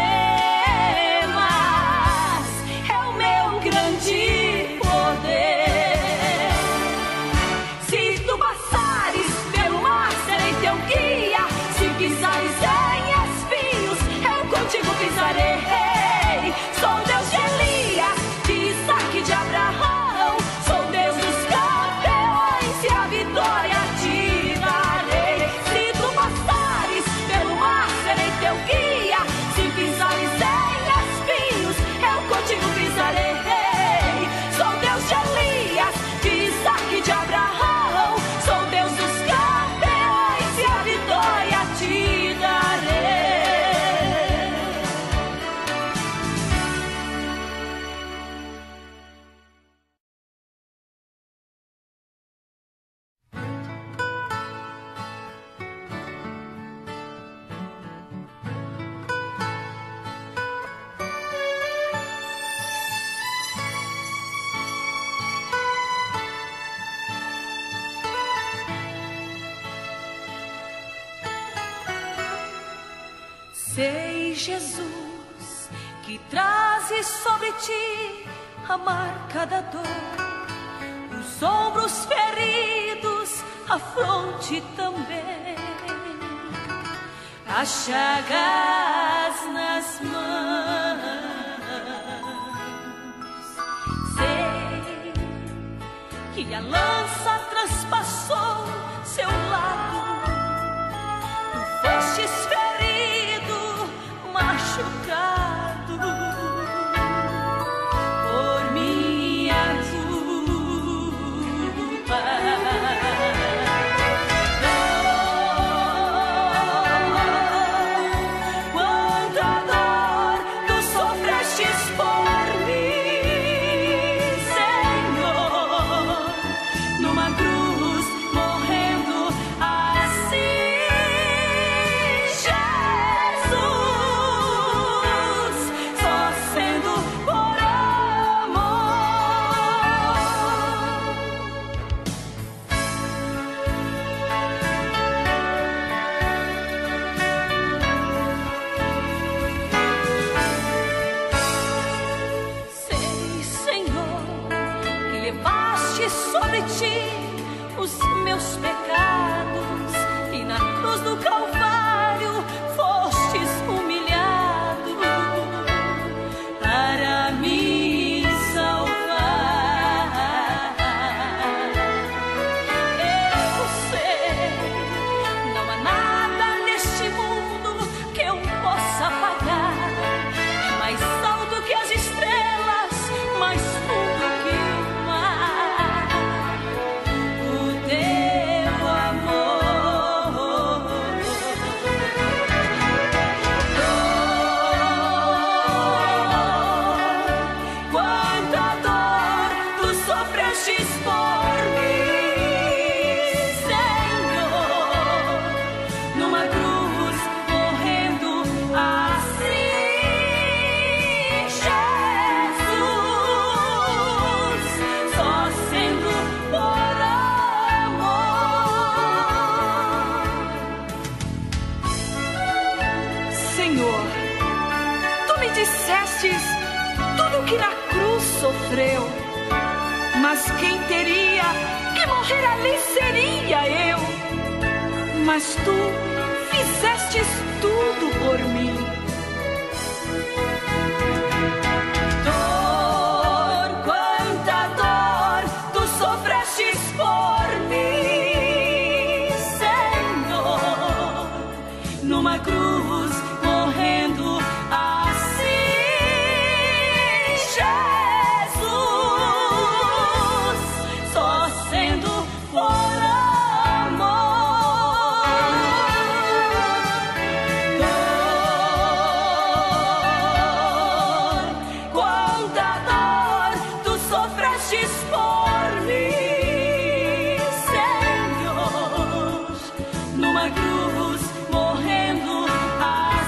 problemas, é o meu grande poder. Se tu passares pelo mar, serei teu guia. Se pisares em espinhos, eu contigo pisarei. Sou Deus de Elias, de Isaac e de Abraão. Sou Deus dos campeões e a vitória te darei. Se tu passares pelo mar, serei teu guia. Se pisares Sei, Jesus, que trazes sobre ti a marca da dor, os ombros feridos, a fronte também, as chagas nas mãos. Sei que a lança transpassou seu lado, tu fostes ferido, machucado por minha culpa. Quanta dor tu sofrestes por mim, Senhor, numa cruz morrendo assim, Jesus, só sendo por amor. Sei, Senhor, que levaste sobre ti os meus pecados e na cruz do Calvário fostes humilhado para me salvar. Eu sei, não há nada neste mundo que eu possa pagar, mais alto que as estrelas, mais fundo que o mar, o teu amor. Dor, quanta dor tu sofrestes por mim, Senhor, numa cruz morrendo assim, Jesus, só sendo por amor. Senhor, tu me dissestes tudo que na cruz sofreu, mas quem teria que morrer ali seria eu. Mas tu fizestes tudo por mim. Dor, quanta dor tu sofrestes por mim, Senhor, numa cruz morrendo assim, Jesus, só sendo por amor. Dor, quanta dor tu sofrestes por mim, Senhor, numa cruz morrendo assim,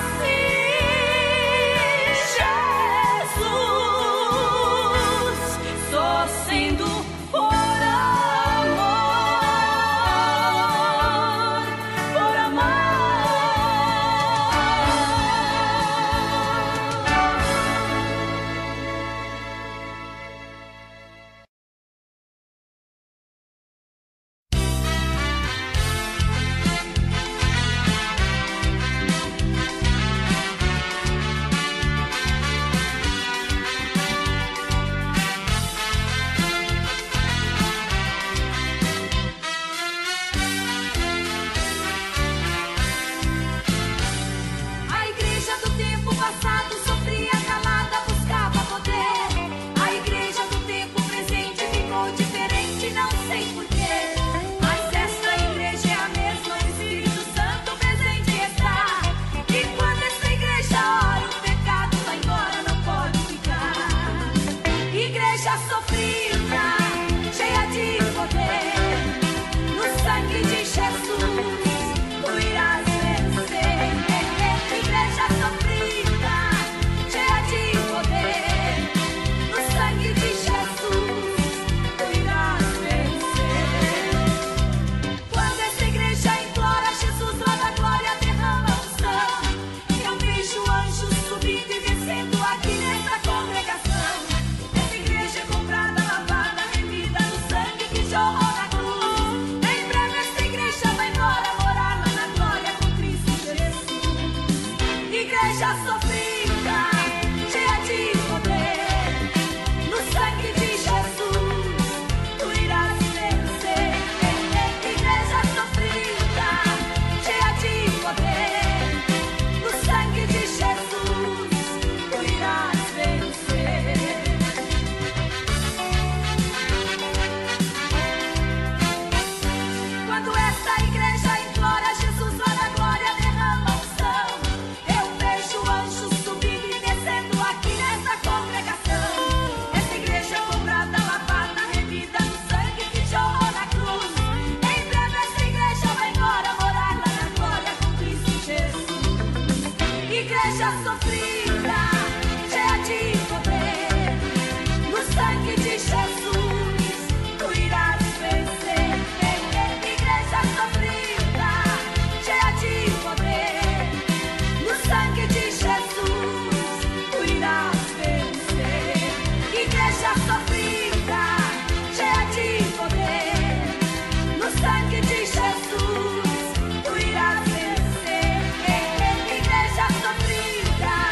Tu irás vencer. Igreja sofrida,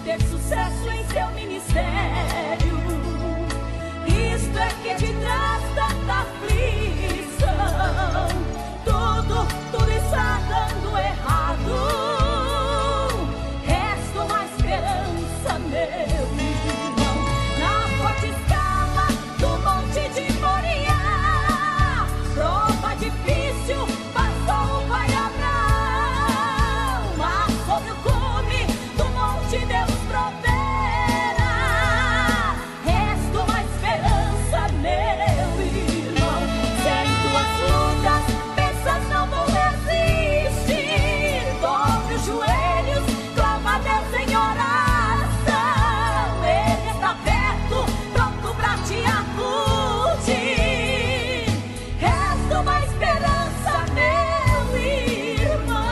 ter sucesso em seu ministério. Isto é que te traz tanta aflição. Tudo, tudo está dando errado. Resta uma esperança, meu irmão. Na forte escala do monte de Moriá, prova difícil passou o pai Abraão, mas sobre o cume do monte Deus proverá. Resta uma esperança, meu irmão. Sem tuas lutas, pensas não vão resistir. Dobre os joelhos, clama a Deus em oração. Ele está perto, pronto pra te acudir. Resta uma esperança, meu irmão.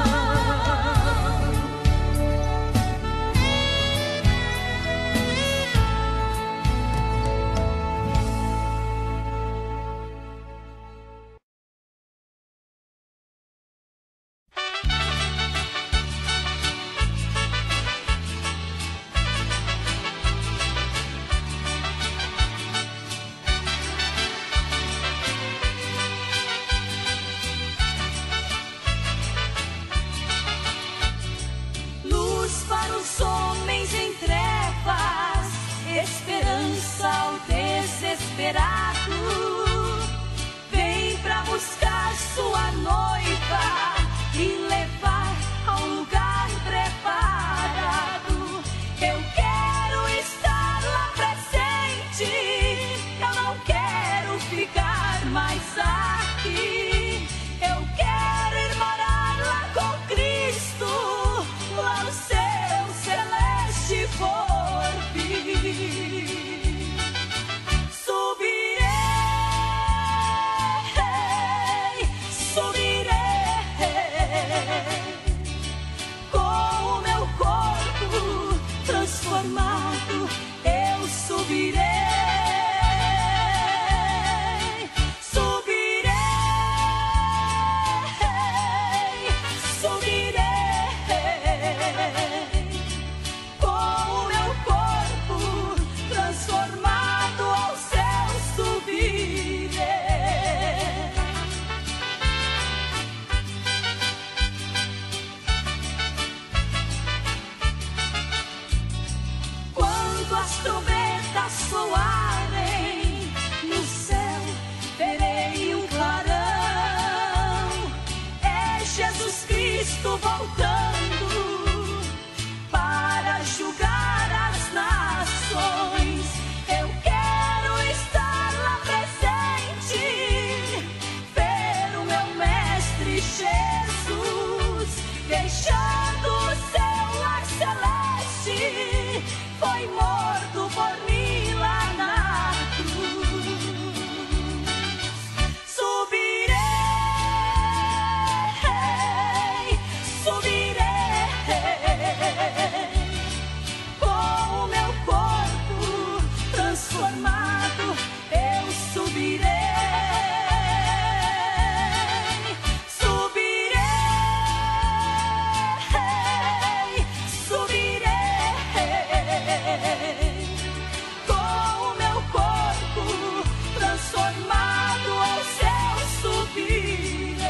Luz para os homens em trevas, esperança ao desesperado. Vem pra buscar sua noiva e levar ao lugar preparado. Eu quero estar lá presente, eu não quero ficar mais aqui. Eu quero ir morar lá com Cristo, lá no céu celeste por vir. Subirei, subirei, com o meu corpo transformado, eu subirei. Subirei, subirei, com o meu corpo transformado, ao céu subirei. Quando as trombetas soarem, no céu verei um clarão. É Jesus Cristo voltando para julgar as nações. Eu quero estar lá presente, ver o meu mestre Jesus, deixando o seu lar celeste. Foi morto por mim lá na cruz. Subirei, subirei, com o meu corpo transformado, eu subirei. Subirei, subirei, com o meu corpo transformado, ao céu subirei.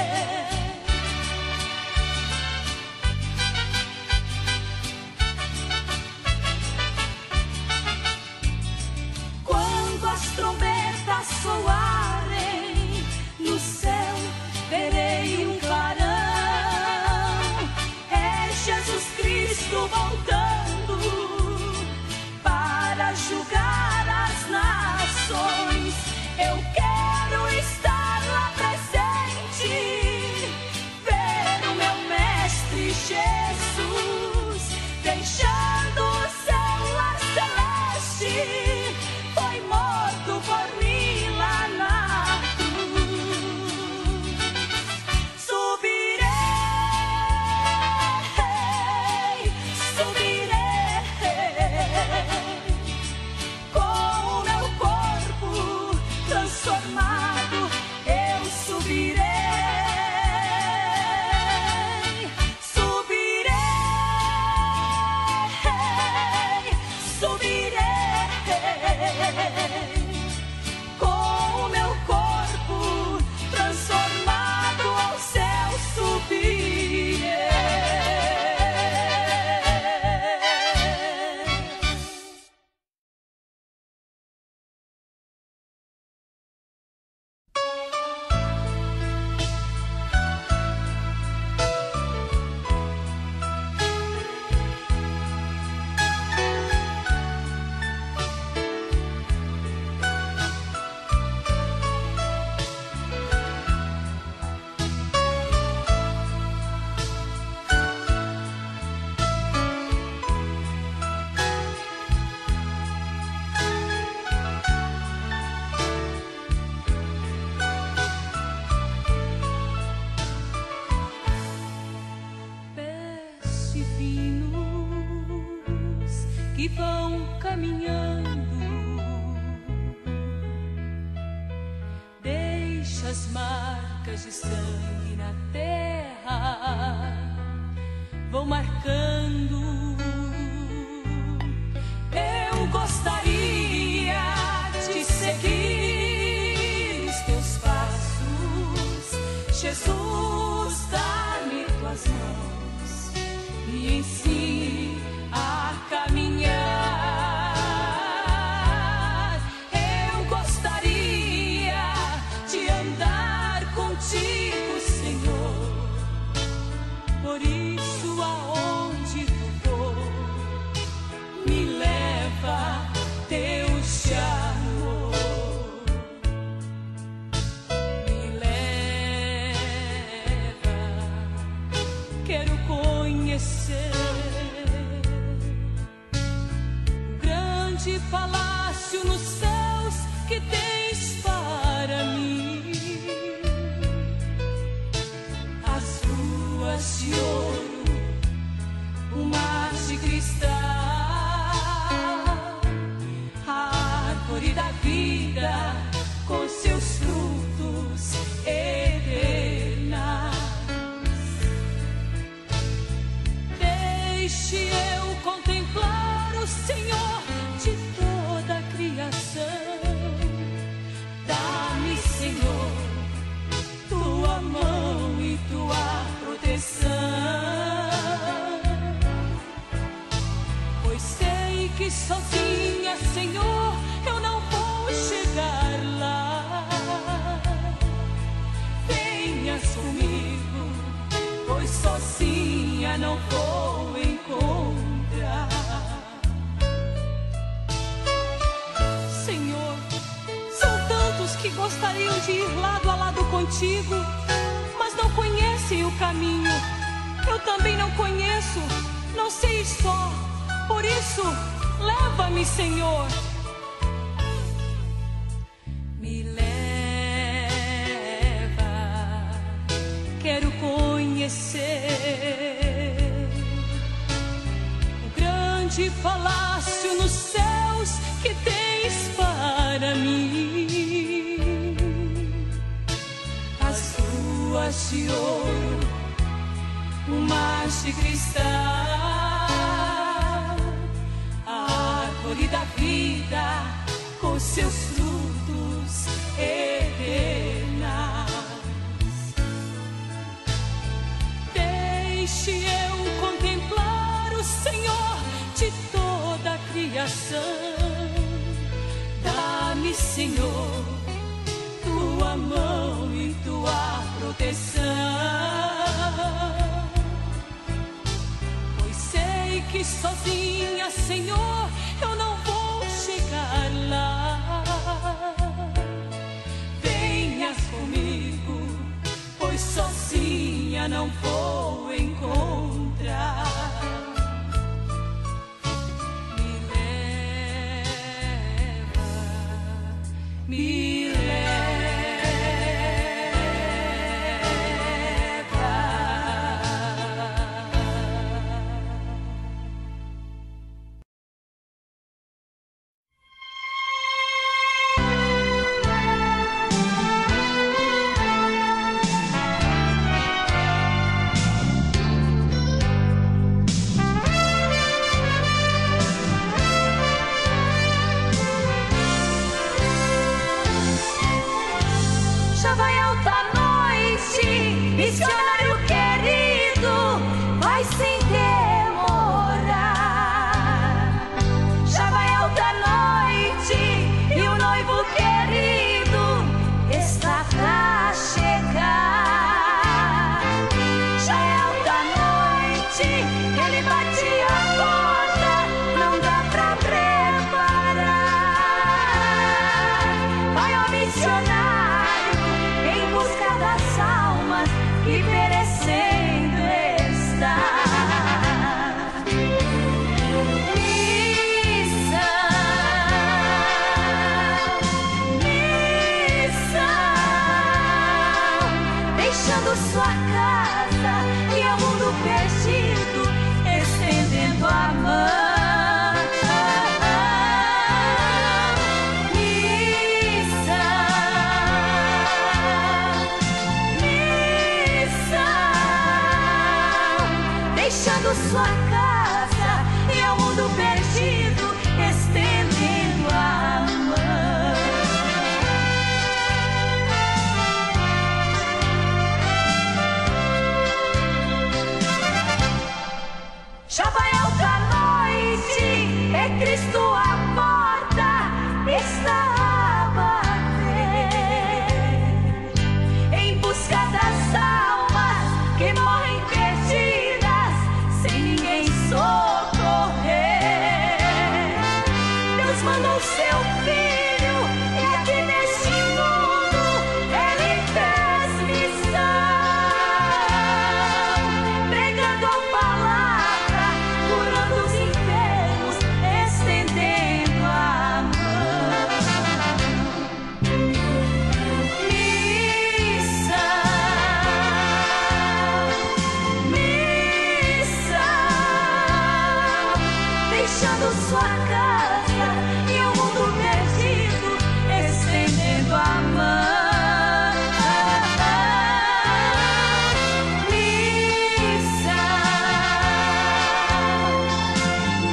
Quando as trombetas soarem, no céu verei um clarão. É Jesus Cristo voltando para julgar as nações. Eu quero estar lá presente, ver o meu mestre Jesus, deixando o seu lar celeste. Foi morto por mim lá na cruz. Subirei, subirei, com o meu corpo transformado, divinos que vão caminhando. Deixa as marcas de sangue na terra, vão marcando. Eu gostaria de seguir os teus passos, Jesus, dá-me tuas mãos, me ensine a caminhar. Eu gostaria de andar contigo, Senhor, por isso aonde tu for, me leva, Deus te amor. Me leva, quero conhecer o grande palácio nos céus que tens para mim. As ruas de ouro, o mar de cristal, a árvore da vida com seus frutos eternos. Deixe eu contemplar o Senhor de toda a criação. Dá-me, Senhor, tua mão e tua proteção, pois sei que sozinha, Senhor, eu não vou chegar lá. Venhas comigo, pois sozinha não vou encontrar. Senhor, são tantos que gostariam de ir lado a lado contigo, mas não conhecem o caminho. Eu também não conheço, não sei só. Por isso, leva-me, Senhor. Me leva, quero conhecer o grande palácio nos céus que tens para mim. As ruas de ouro, o mar de cristal, a árvore da vida com seus frutos eternos. Deixe eu contemplar o Senhor de toda a criação. Dá-me, Senhor, tua mão e tua proteção, pois sei que sozinha, Senhor, eu não vou chegar lá. Venhas comigo, pois sozinha não vou encontrar. Me leva, me missionário querido, vai sem demorar. Já vai alta noite e o noivo querido está pra chegar. Já é alta noite, ele bate a porta, não dá pra preparar. Vai ao missionário em busca das almas que perecendo está. Missão, missão, deixando sua casa e ao mundo perdido e ao mundo perdido estendendo a mão. Já vai alta noite, é Cristo a porta está a bater, em busca das almas que morrem perdidas, sem ninguém socorrer. Deus mandou seu Filho e aqui neste mundo Ele fez missão, pregando a palavra, curando os enfermos, estendendo a mão. Deixando sua casa e o mundo perdido, estendendo a mão. Missão,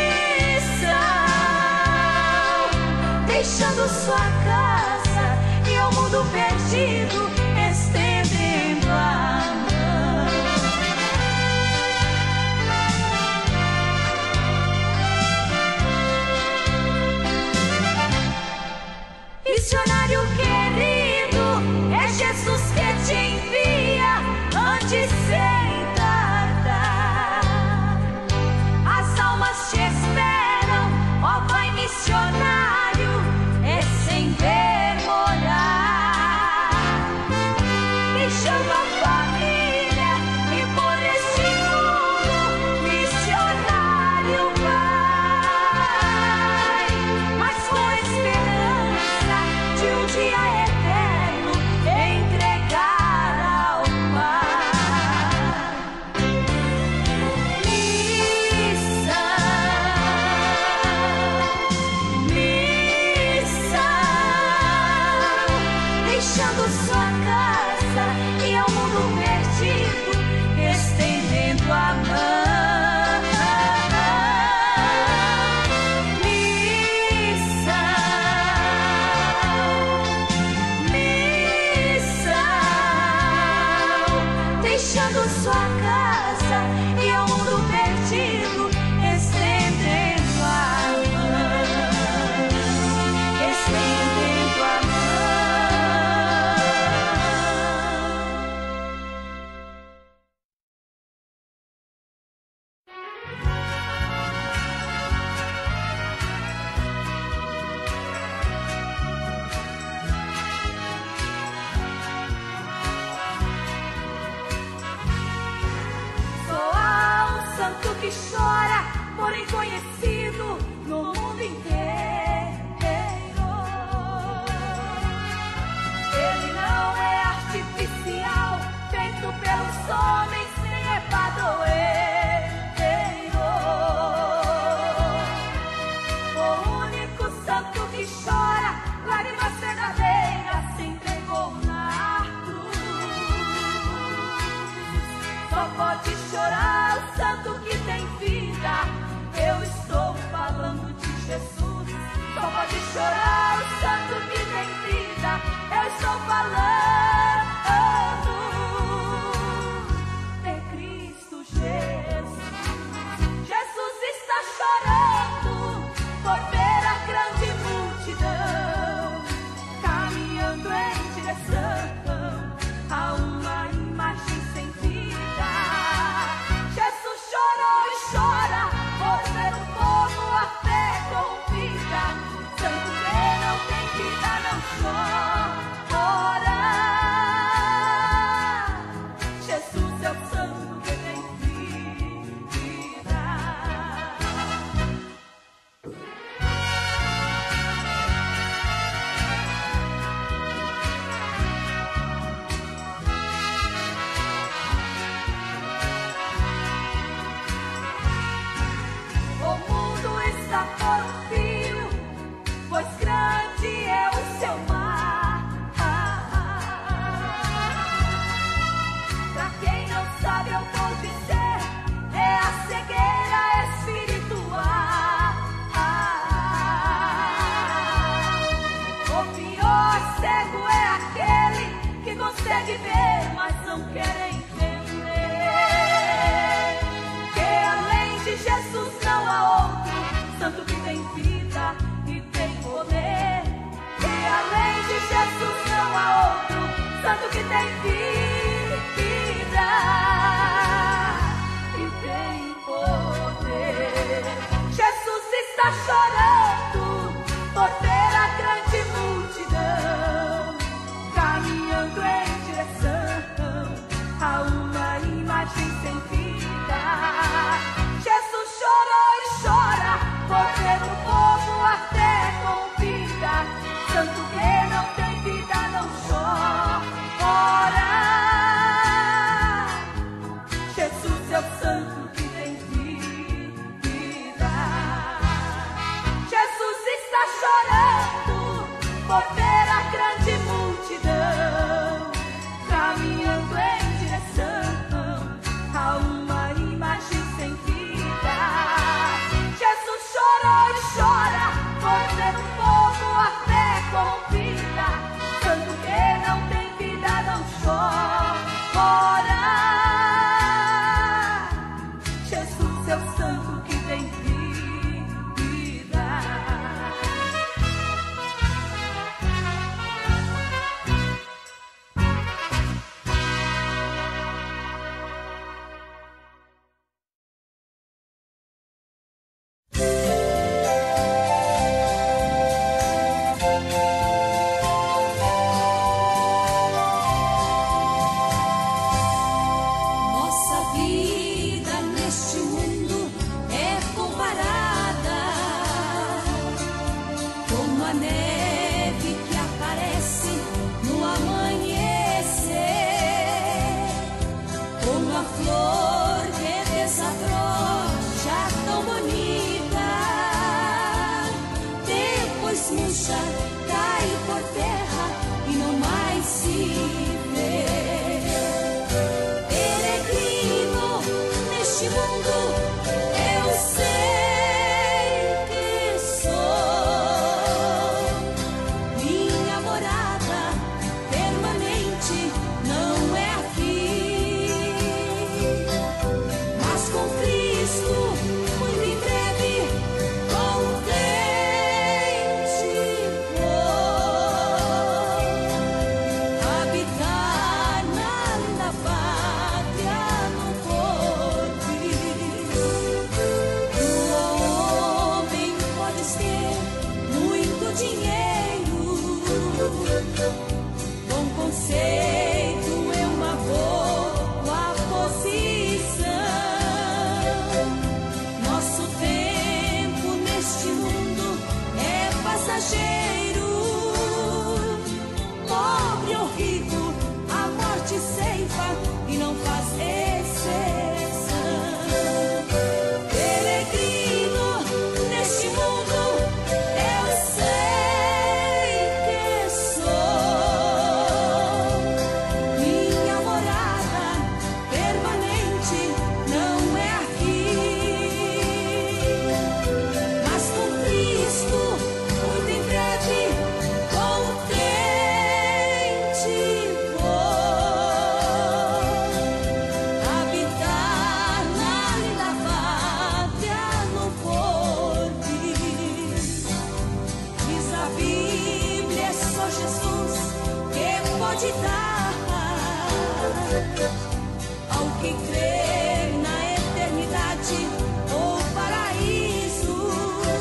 missão, deixando sua casa e o mundo perdido, estendendo a mão. Missionário querido, é Jesus que te envia, ande sem tardar. As almas te esperam, ó Pai missionário, é sem demorar. Deixando a família e por este mundo, missionário vai, mas com esperança de um dia eterno entregar ao Pai. Missão, missão, deixando sua casa e ao mundo perdido, estendendo a mão. Deixando sua casa e ao mundo perdido, estendendo a mão, estendendo a que chora por inconhecido no mundo inteiro. Ele não é artificial, feito pelos homens, nem é padroeiro. O único santo que chora, lágrimas verdadeiras, se entregou na cruz. Só pode chorar o santo que tem vida. Eu estou falando de Jesus. Só pode chorar o santo que tem vida. Eu estou falando de Cristo Jesus. Jesus está chorando por ver a grande multidão caminhando em direção a uma imagem sem vida. Jesus chorou e chora por ver o povo a fé com vida. Santo que não tem vida não chora. Jesus é o santo que tem vida. O mundo está por um fio, pois grande é o seu mar. Pra quem não sabe, eu vou dizer, é a cegueira espiritual. santo que tem vida e tem poder. E além de Jesus não há outro santo que tem vida e tem poder. Jesus está chorando por ver a grande multidão caminhando em direção a uma imagem sem vida. Jesus chorou e chora por ver o povo até com vida. Santo que não tem vida não chora. Jesus é o santo que tem vida. Jesus está chorando por ver a grande multidão caminhando em direção a uma imagem sem vida. Jesus chorou e chora por ver o povo até com vida. Santo que não tem vida não chora. Jesus é o santo que tem vida. Nossa vida neste mundo é comparada como a neve que aparece no amanhecer, como a flor que desabrocha tão bonita, depois murcha, cai por terra e não mais se vê. Peregrino neste mundo, eu sei que sou. Minha morada permanente não é aqui, mas com Cristo, muito em breve, contente vou habitar na linda pátria no porvir. O homem pode ter muito dinheiro, bom conceito é uma boa posição. Nosso tempo neste mundo é passageiro. Pobre ou rico, a morte ceifa e não faz exceção. Peregrino neste mundo, eu sei que sou. Minha morada permanente não é aqui, mas com Cristo, muito em breve, contente vou habitar na linda pátria no porvir. Diz a Bíblia, é só Jesus que pode dar ao que crer na eternidade ou paraíso.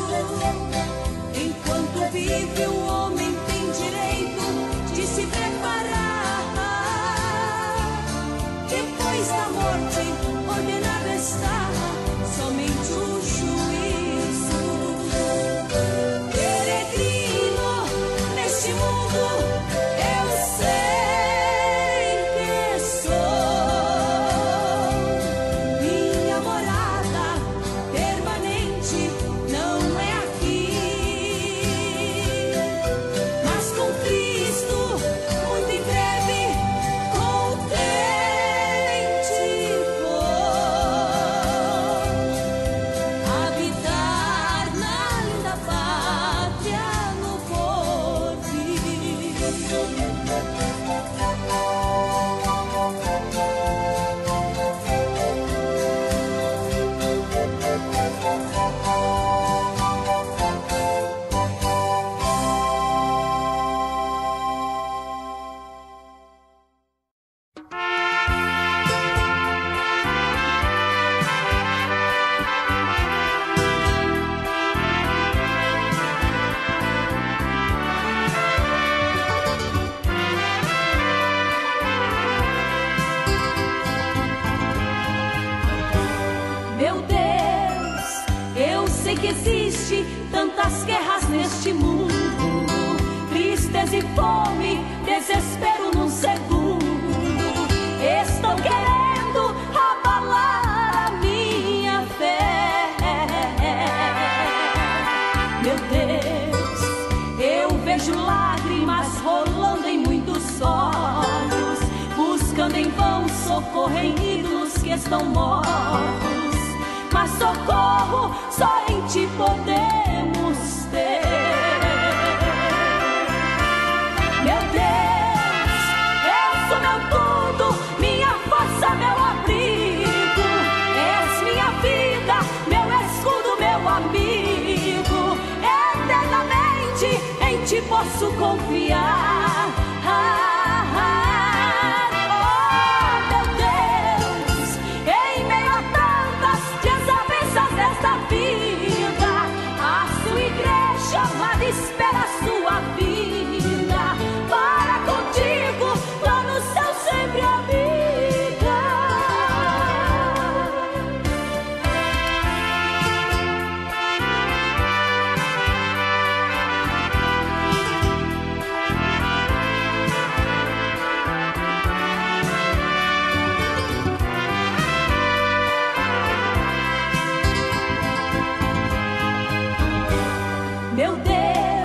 Enquanto vive, o homem tem direito de se preparar. Depois da morte, ordenado está somente o juízo. Peregrino neste mundo, eu sei Eu sei que existe tantas guerras neste mundo, tristeza e fome, desespero num segundo, estão querendo abalar a minha fé. Meu Deus, eu vejo lágrimas rolando em muitos olhos, buscando em vão socorro em ídolos que estão mortos. Mas socorro só em Ti podemos ter. Meu Deus, és o meu tudo, minha força, meu abrigo. És minha vida, meu escudo, meu amigo. Eternamente em Ti posso confiar. Ah, ah. Espera a sua vida, para contigo lá no céu sempre habita. Meu Deus,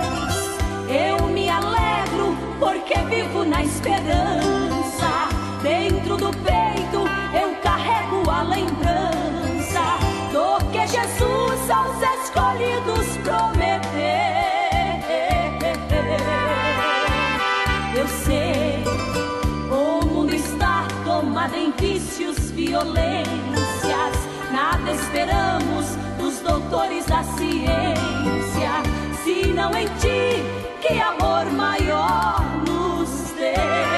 na esperança, dentro do peito eu carrego a lembrança do que Jesus aos escolhidos prometeu. Eu sei, o mundo está tomado em vícios, violências, nada esperamos dos doutores da ciência, senão em Ti, que amor maior nos dê.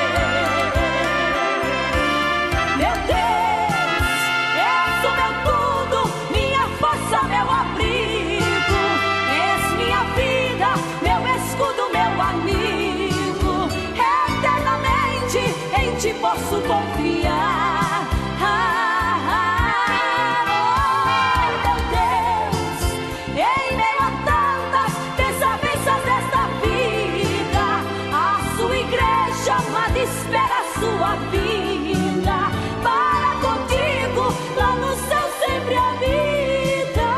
Meu Deus, és o meu tudo, minha força, meu abrigo. És minha vida, meu escudo, meu amigo. Eternamente em Ti posso confiar. Ah, ah, oh, meu Deus, em meio a tantas desavenças desta vida, a sua igreja amada espera a sua vinda, para contigo lá no céu sempre habita.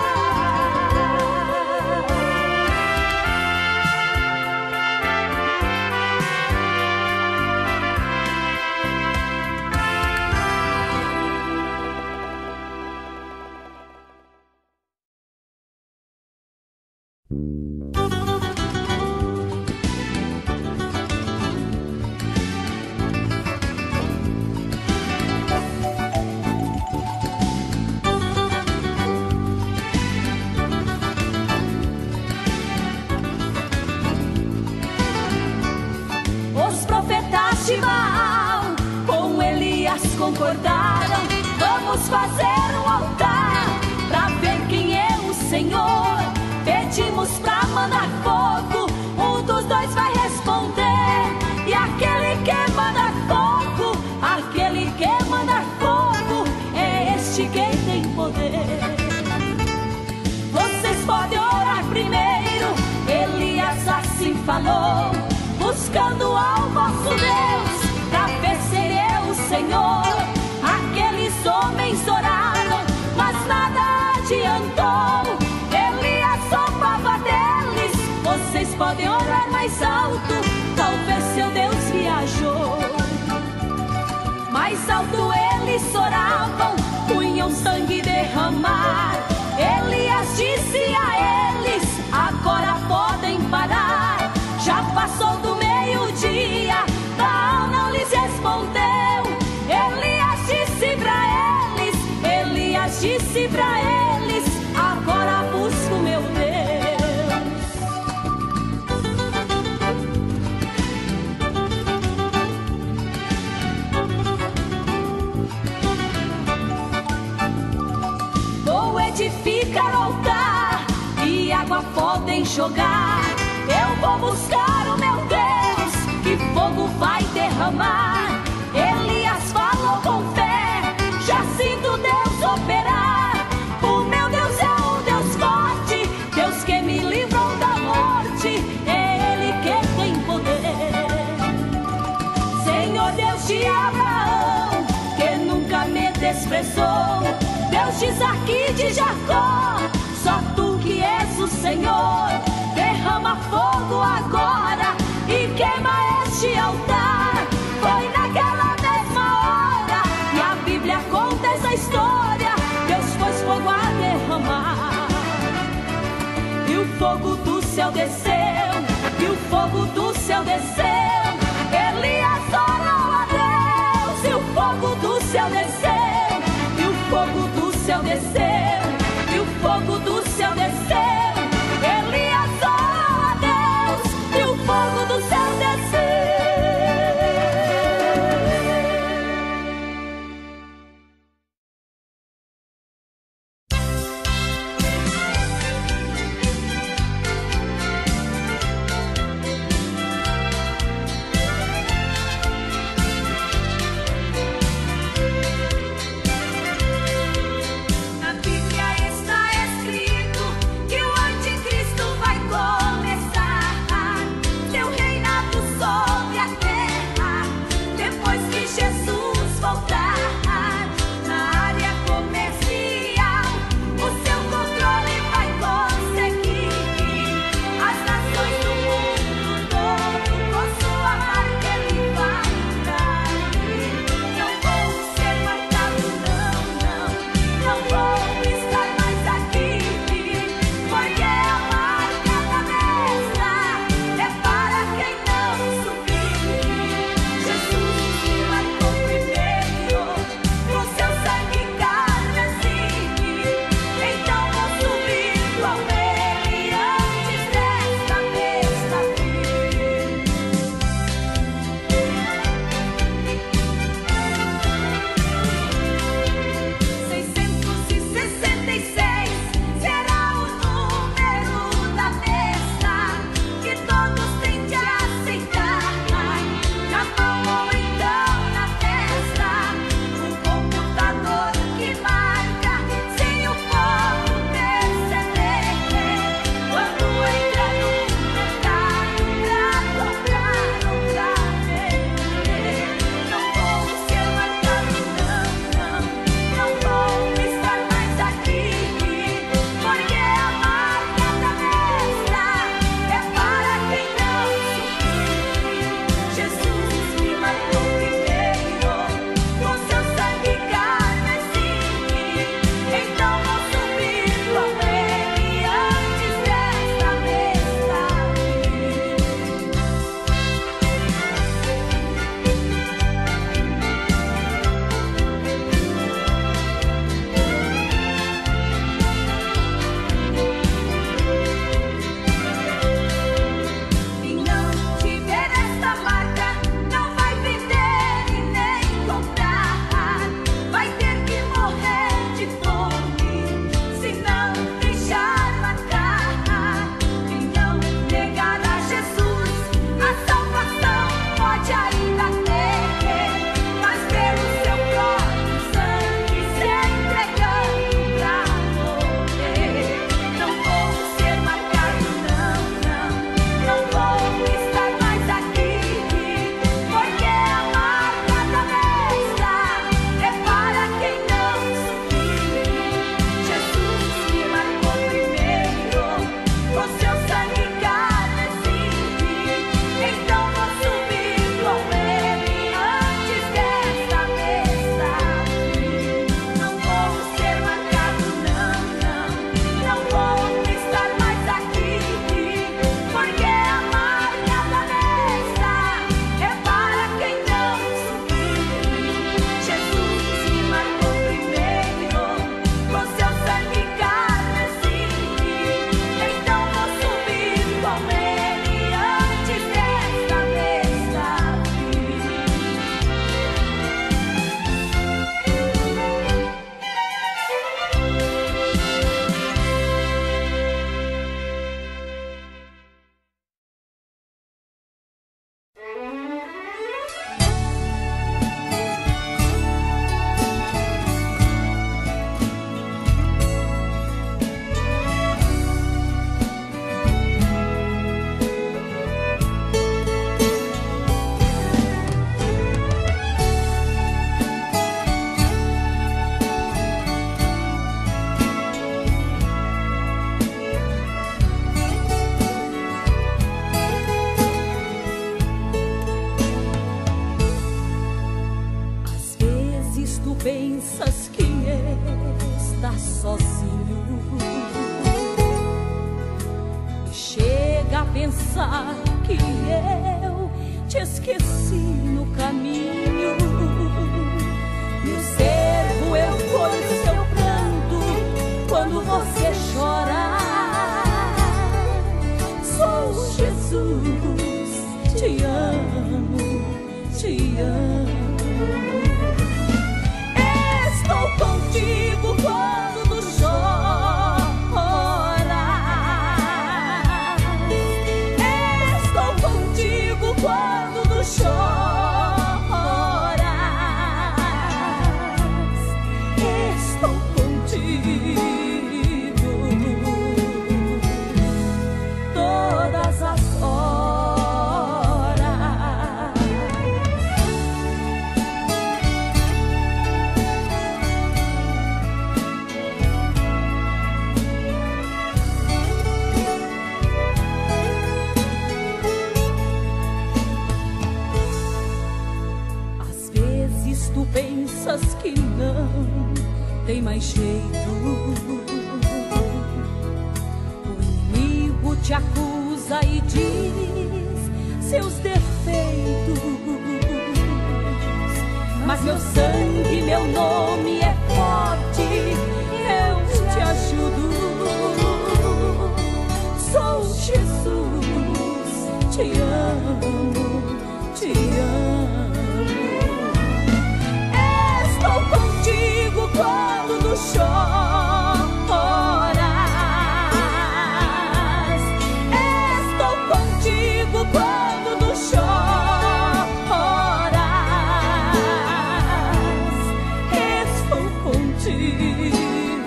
Os profetas de Baal com Elias concordaram: vamos fazer um altar pra ver quem é o Senhor. Pedimos pra mandar fogo, um dos dois vai responder. E aquele que manda fogo, aquele que manda fogo, é este quem tem poder. Vocês podem orar primeiro, Elias assim falou, buscando ao vosso Deus, pra ver se Ele é o Senhor. Aqueles homens oraram, mas nada adiantou. Elias zombava deles. Vocês podem orar mais alto, talvez seu Deus viajou. Mais alto eles oravam, punham sangue derramar. Elias disse a eles: agora podem parar. Já passou do meio-dia, Baal não lhes respondeu. Elias disse pra eles, Elias disse pra eles: agora busco meu Deus. Vou edificar altar e água podem jogar. Eu vou buscar o meu Deus, que fogo vai derramar. Elias falou com fé, já sinto Deus operar. O meu Deus é o Deus roque de Jacó, só tu que és o Senhor. Derrama fogo agora e queima este altar. Foi naquela mesma hora, e a Bíblia conta essa história. Deus pôs fogo a derramar, e o fogo do céu desceu, e o fogo do céu desceu. Elias orou a Deus, e o fogo do céu desceu, e o fogo do céu desceu, e o fogo do céu desceu. Elias orou a Deus, e o fogo do céu desceu. A pensar que eu te esqueci no caminho. Meu servo, eu colho seu pranto quando você chora. Sou Jesus, te amo, te amo. Estou contigo quando tu choras. Estou contigo quando tu choras. Estou contigo todas as horas. Às vezes tu pensas que não tem mais jeito. O inimigo te acusa e diz seus defeitos. Mas meu sangue, meu nome é forte, eu te ajudo. Sou Jesus, te amo, te amo. Estou contigo quando tu choras. Estou contigo quando tu choras. Estou contigo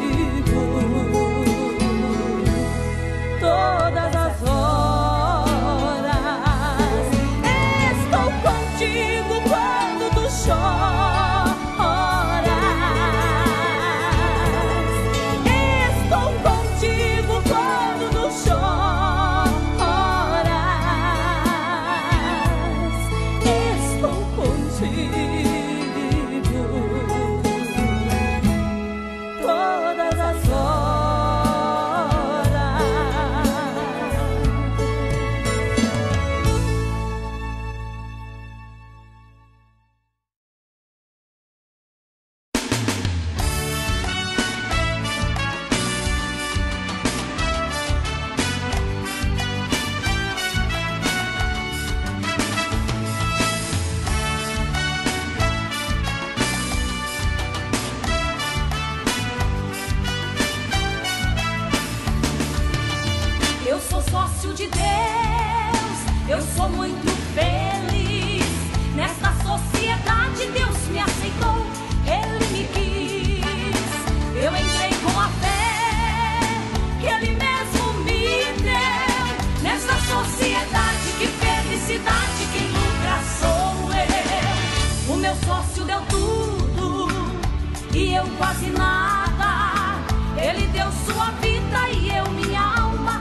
todas as horas. Estou contigo quando tu choras. Estou contigo quando tu choras. Estou contigo todas as horas. Eu sou sócio de Deus, eu sou muito feliz. Nesta sociedade Deus me aceitou, Ele me quis. Eu entrei com a fé que Ele mesmo me deu. Nesta sociedade, que felicidade, quem lucra sou eu. O meu sócio deu tudo e eu quase nada. Ele deu sua vida e eu minha alma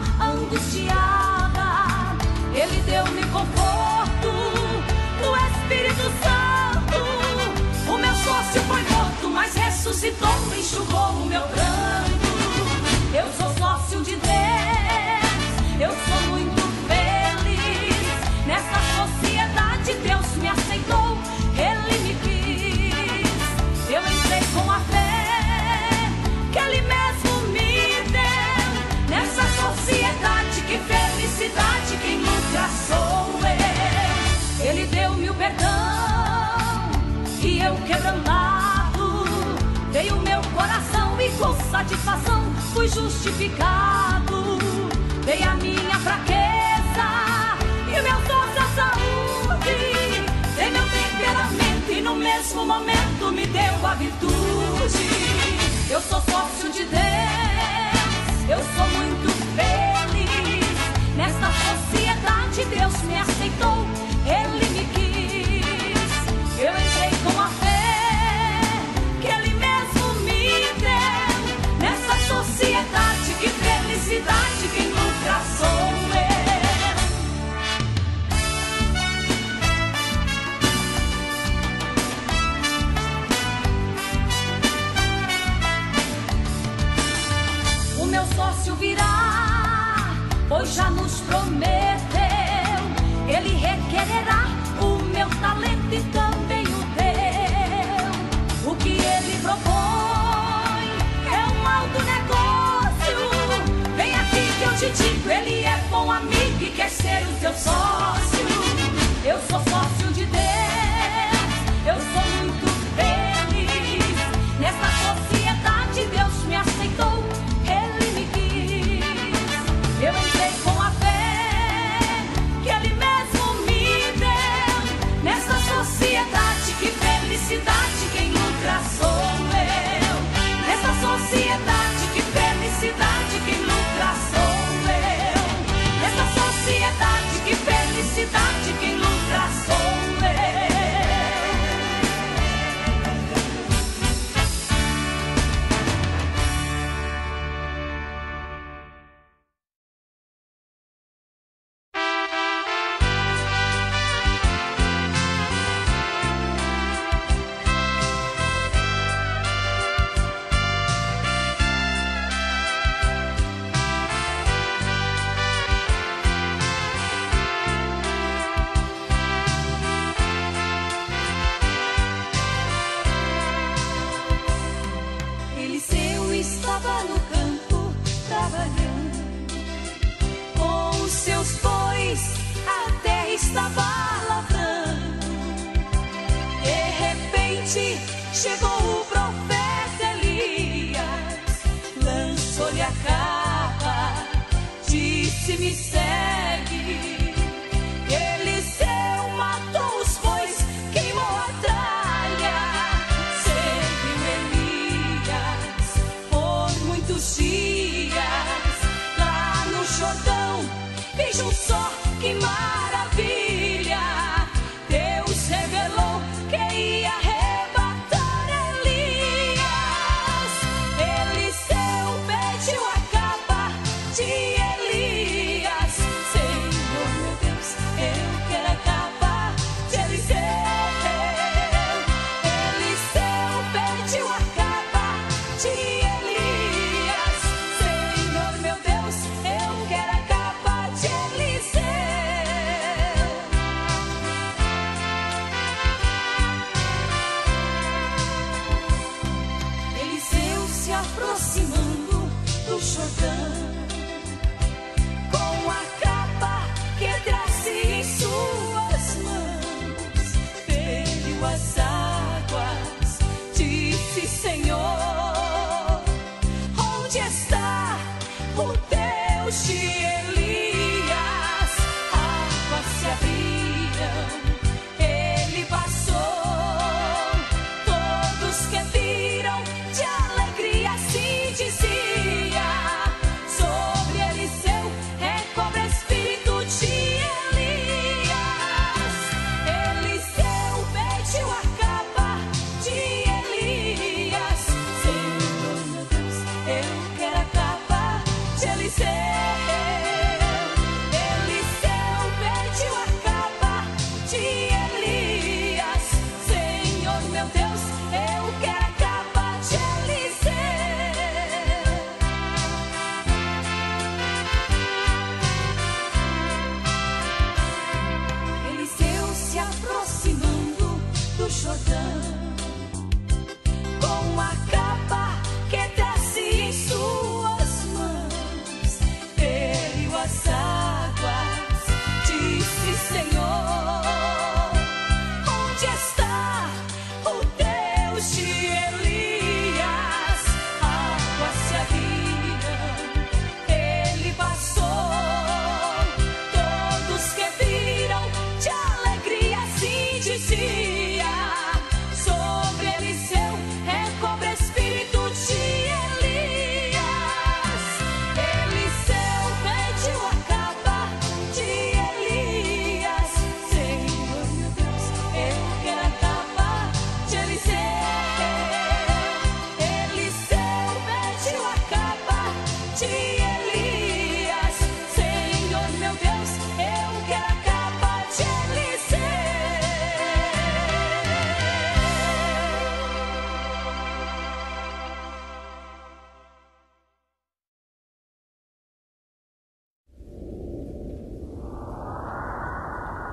angustiada. Ele deu-me conforto no Espírito Santo. O meu sócio foi morto, mas ressuscitou, enxugou o meu pranto. Eu sou sócio de Deus, eu sou muito feliz. Nessa sociedade Deus me aceitou, Ele me quis. Eu entrei com a fé que Ele mesmo me deu. Nessa sociedade, que felicidade, quem lucra sou eu. Ele deu-me o perdão e eu quebrantado. Veio o meu coração e com satisfação fui justificado. Veio a minha fraqueza e o meu dom a saúde. Veio meu temperamento e no mesmo momento me deu a virtude. Eu sou sócio de Deus, eu sou muito feliz. Nesta sociedade Deus me aceitou, Ele me quis. Eu entrei com a fé que Ele mesmo me deu. Nessa sociedade, que felicidade, quem lucra sou eu. O meu sócio virá, pois já nos prometeu. talento e também o teu. O que ele propõe é um alto negócio. Vem aqui que eu te digo, ele é bom amigo e quer ser o teu sócio. Eu sou sócio de Deus, eu sou muito feliz. Nesta sociedade Deus me aceitou, ele me quis. Eu entrei com a fé que ele mesmo me deu. Nesta sociedade, que felicidade, quem lucra sou eu. Nesta sociedade, que felicidade, quem lucra sou eu. Nesta sociedade, que felicidade, quem lucra sou eu. Eliseu estava no campo trabalhando com os seus bois, a terra estava lavrando. De repente chegou o profeta Elias, lançou-lhe a capa, disse: me segue. Eliseu matou os bois, queimou a tralha, seguiu Elias por muitos dias. Lá no Jordão, vejam só que maravilha. Deus revelou que ia arrebatar Elias. Eliseu pediu a capa de Elias. Senhor meu Deus, eu quero a capa de Eliseu. Eliseu pediu a capa de Elias. Senhor meu Deus, eu quero a capa de Eliseu. Eliseu se aproximando do Jordão, com a capa que trouxe em suas mãos, feriu as águas, disse: Senhor, onde está o Deus de Elias? Águas se abriram, ele passou. Todos que viram de alegria se dizia: sobre Eliseu recobra espírito de Elias. Eliseu pediu a capa de Elias. Senhor meu Deus, eu quero a capa de Eliseu. Eliseu pediu a capa de Elias. Senhor meu Deus, eu quero a capa de Eliseu. Eliseu se aproximando do Jordão, com a capa que trouxe em suas mãos,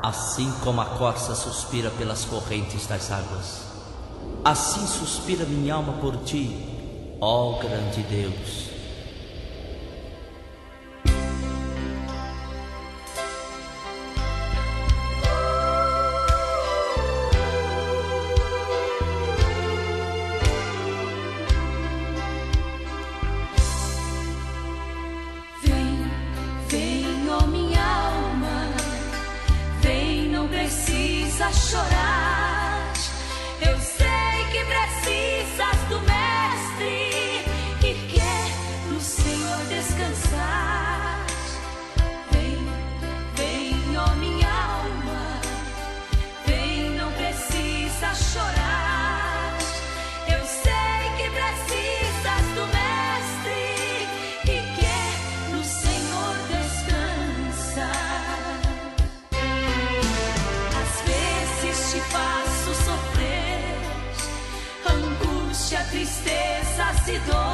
Assim como a corça suspira pelas correntes das águas, assim suspira minha alma por ti, ó grande Deus. Vem, vem, ó minha alma, vem, não precisa chorar. Eu sei que precisas do Mestre que quer no Senhor descansar. Vem, vem, ó minha alma, vem, não precisa chorar. Eu sei que precisas do Mestre que quer no Senhor descansar. Às vezes te faço sofrer angústia, tristezas e dor.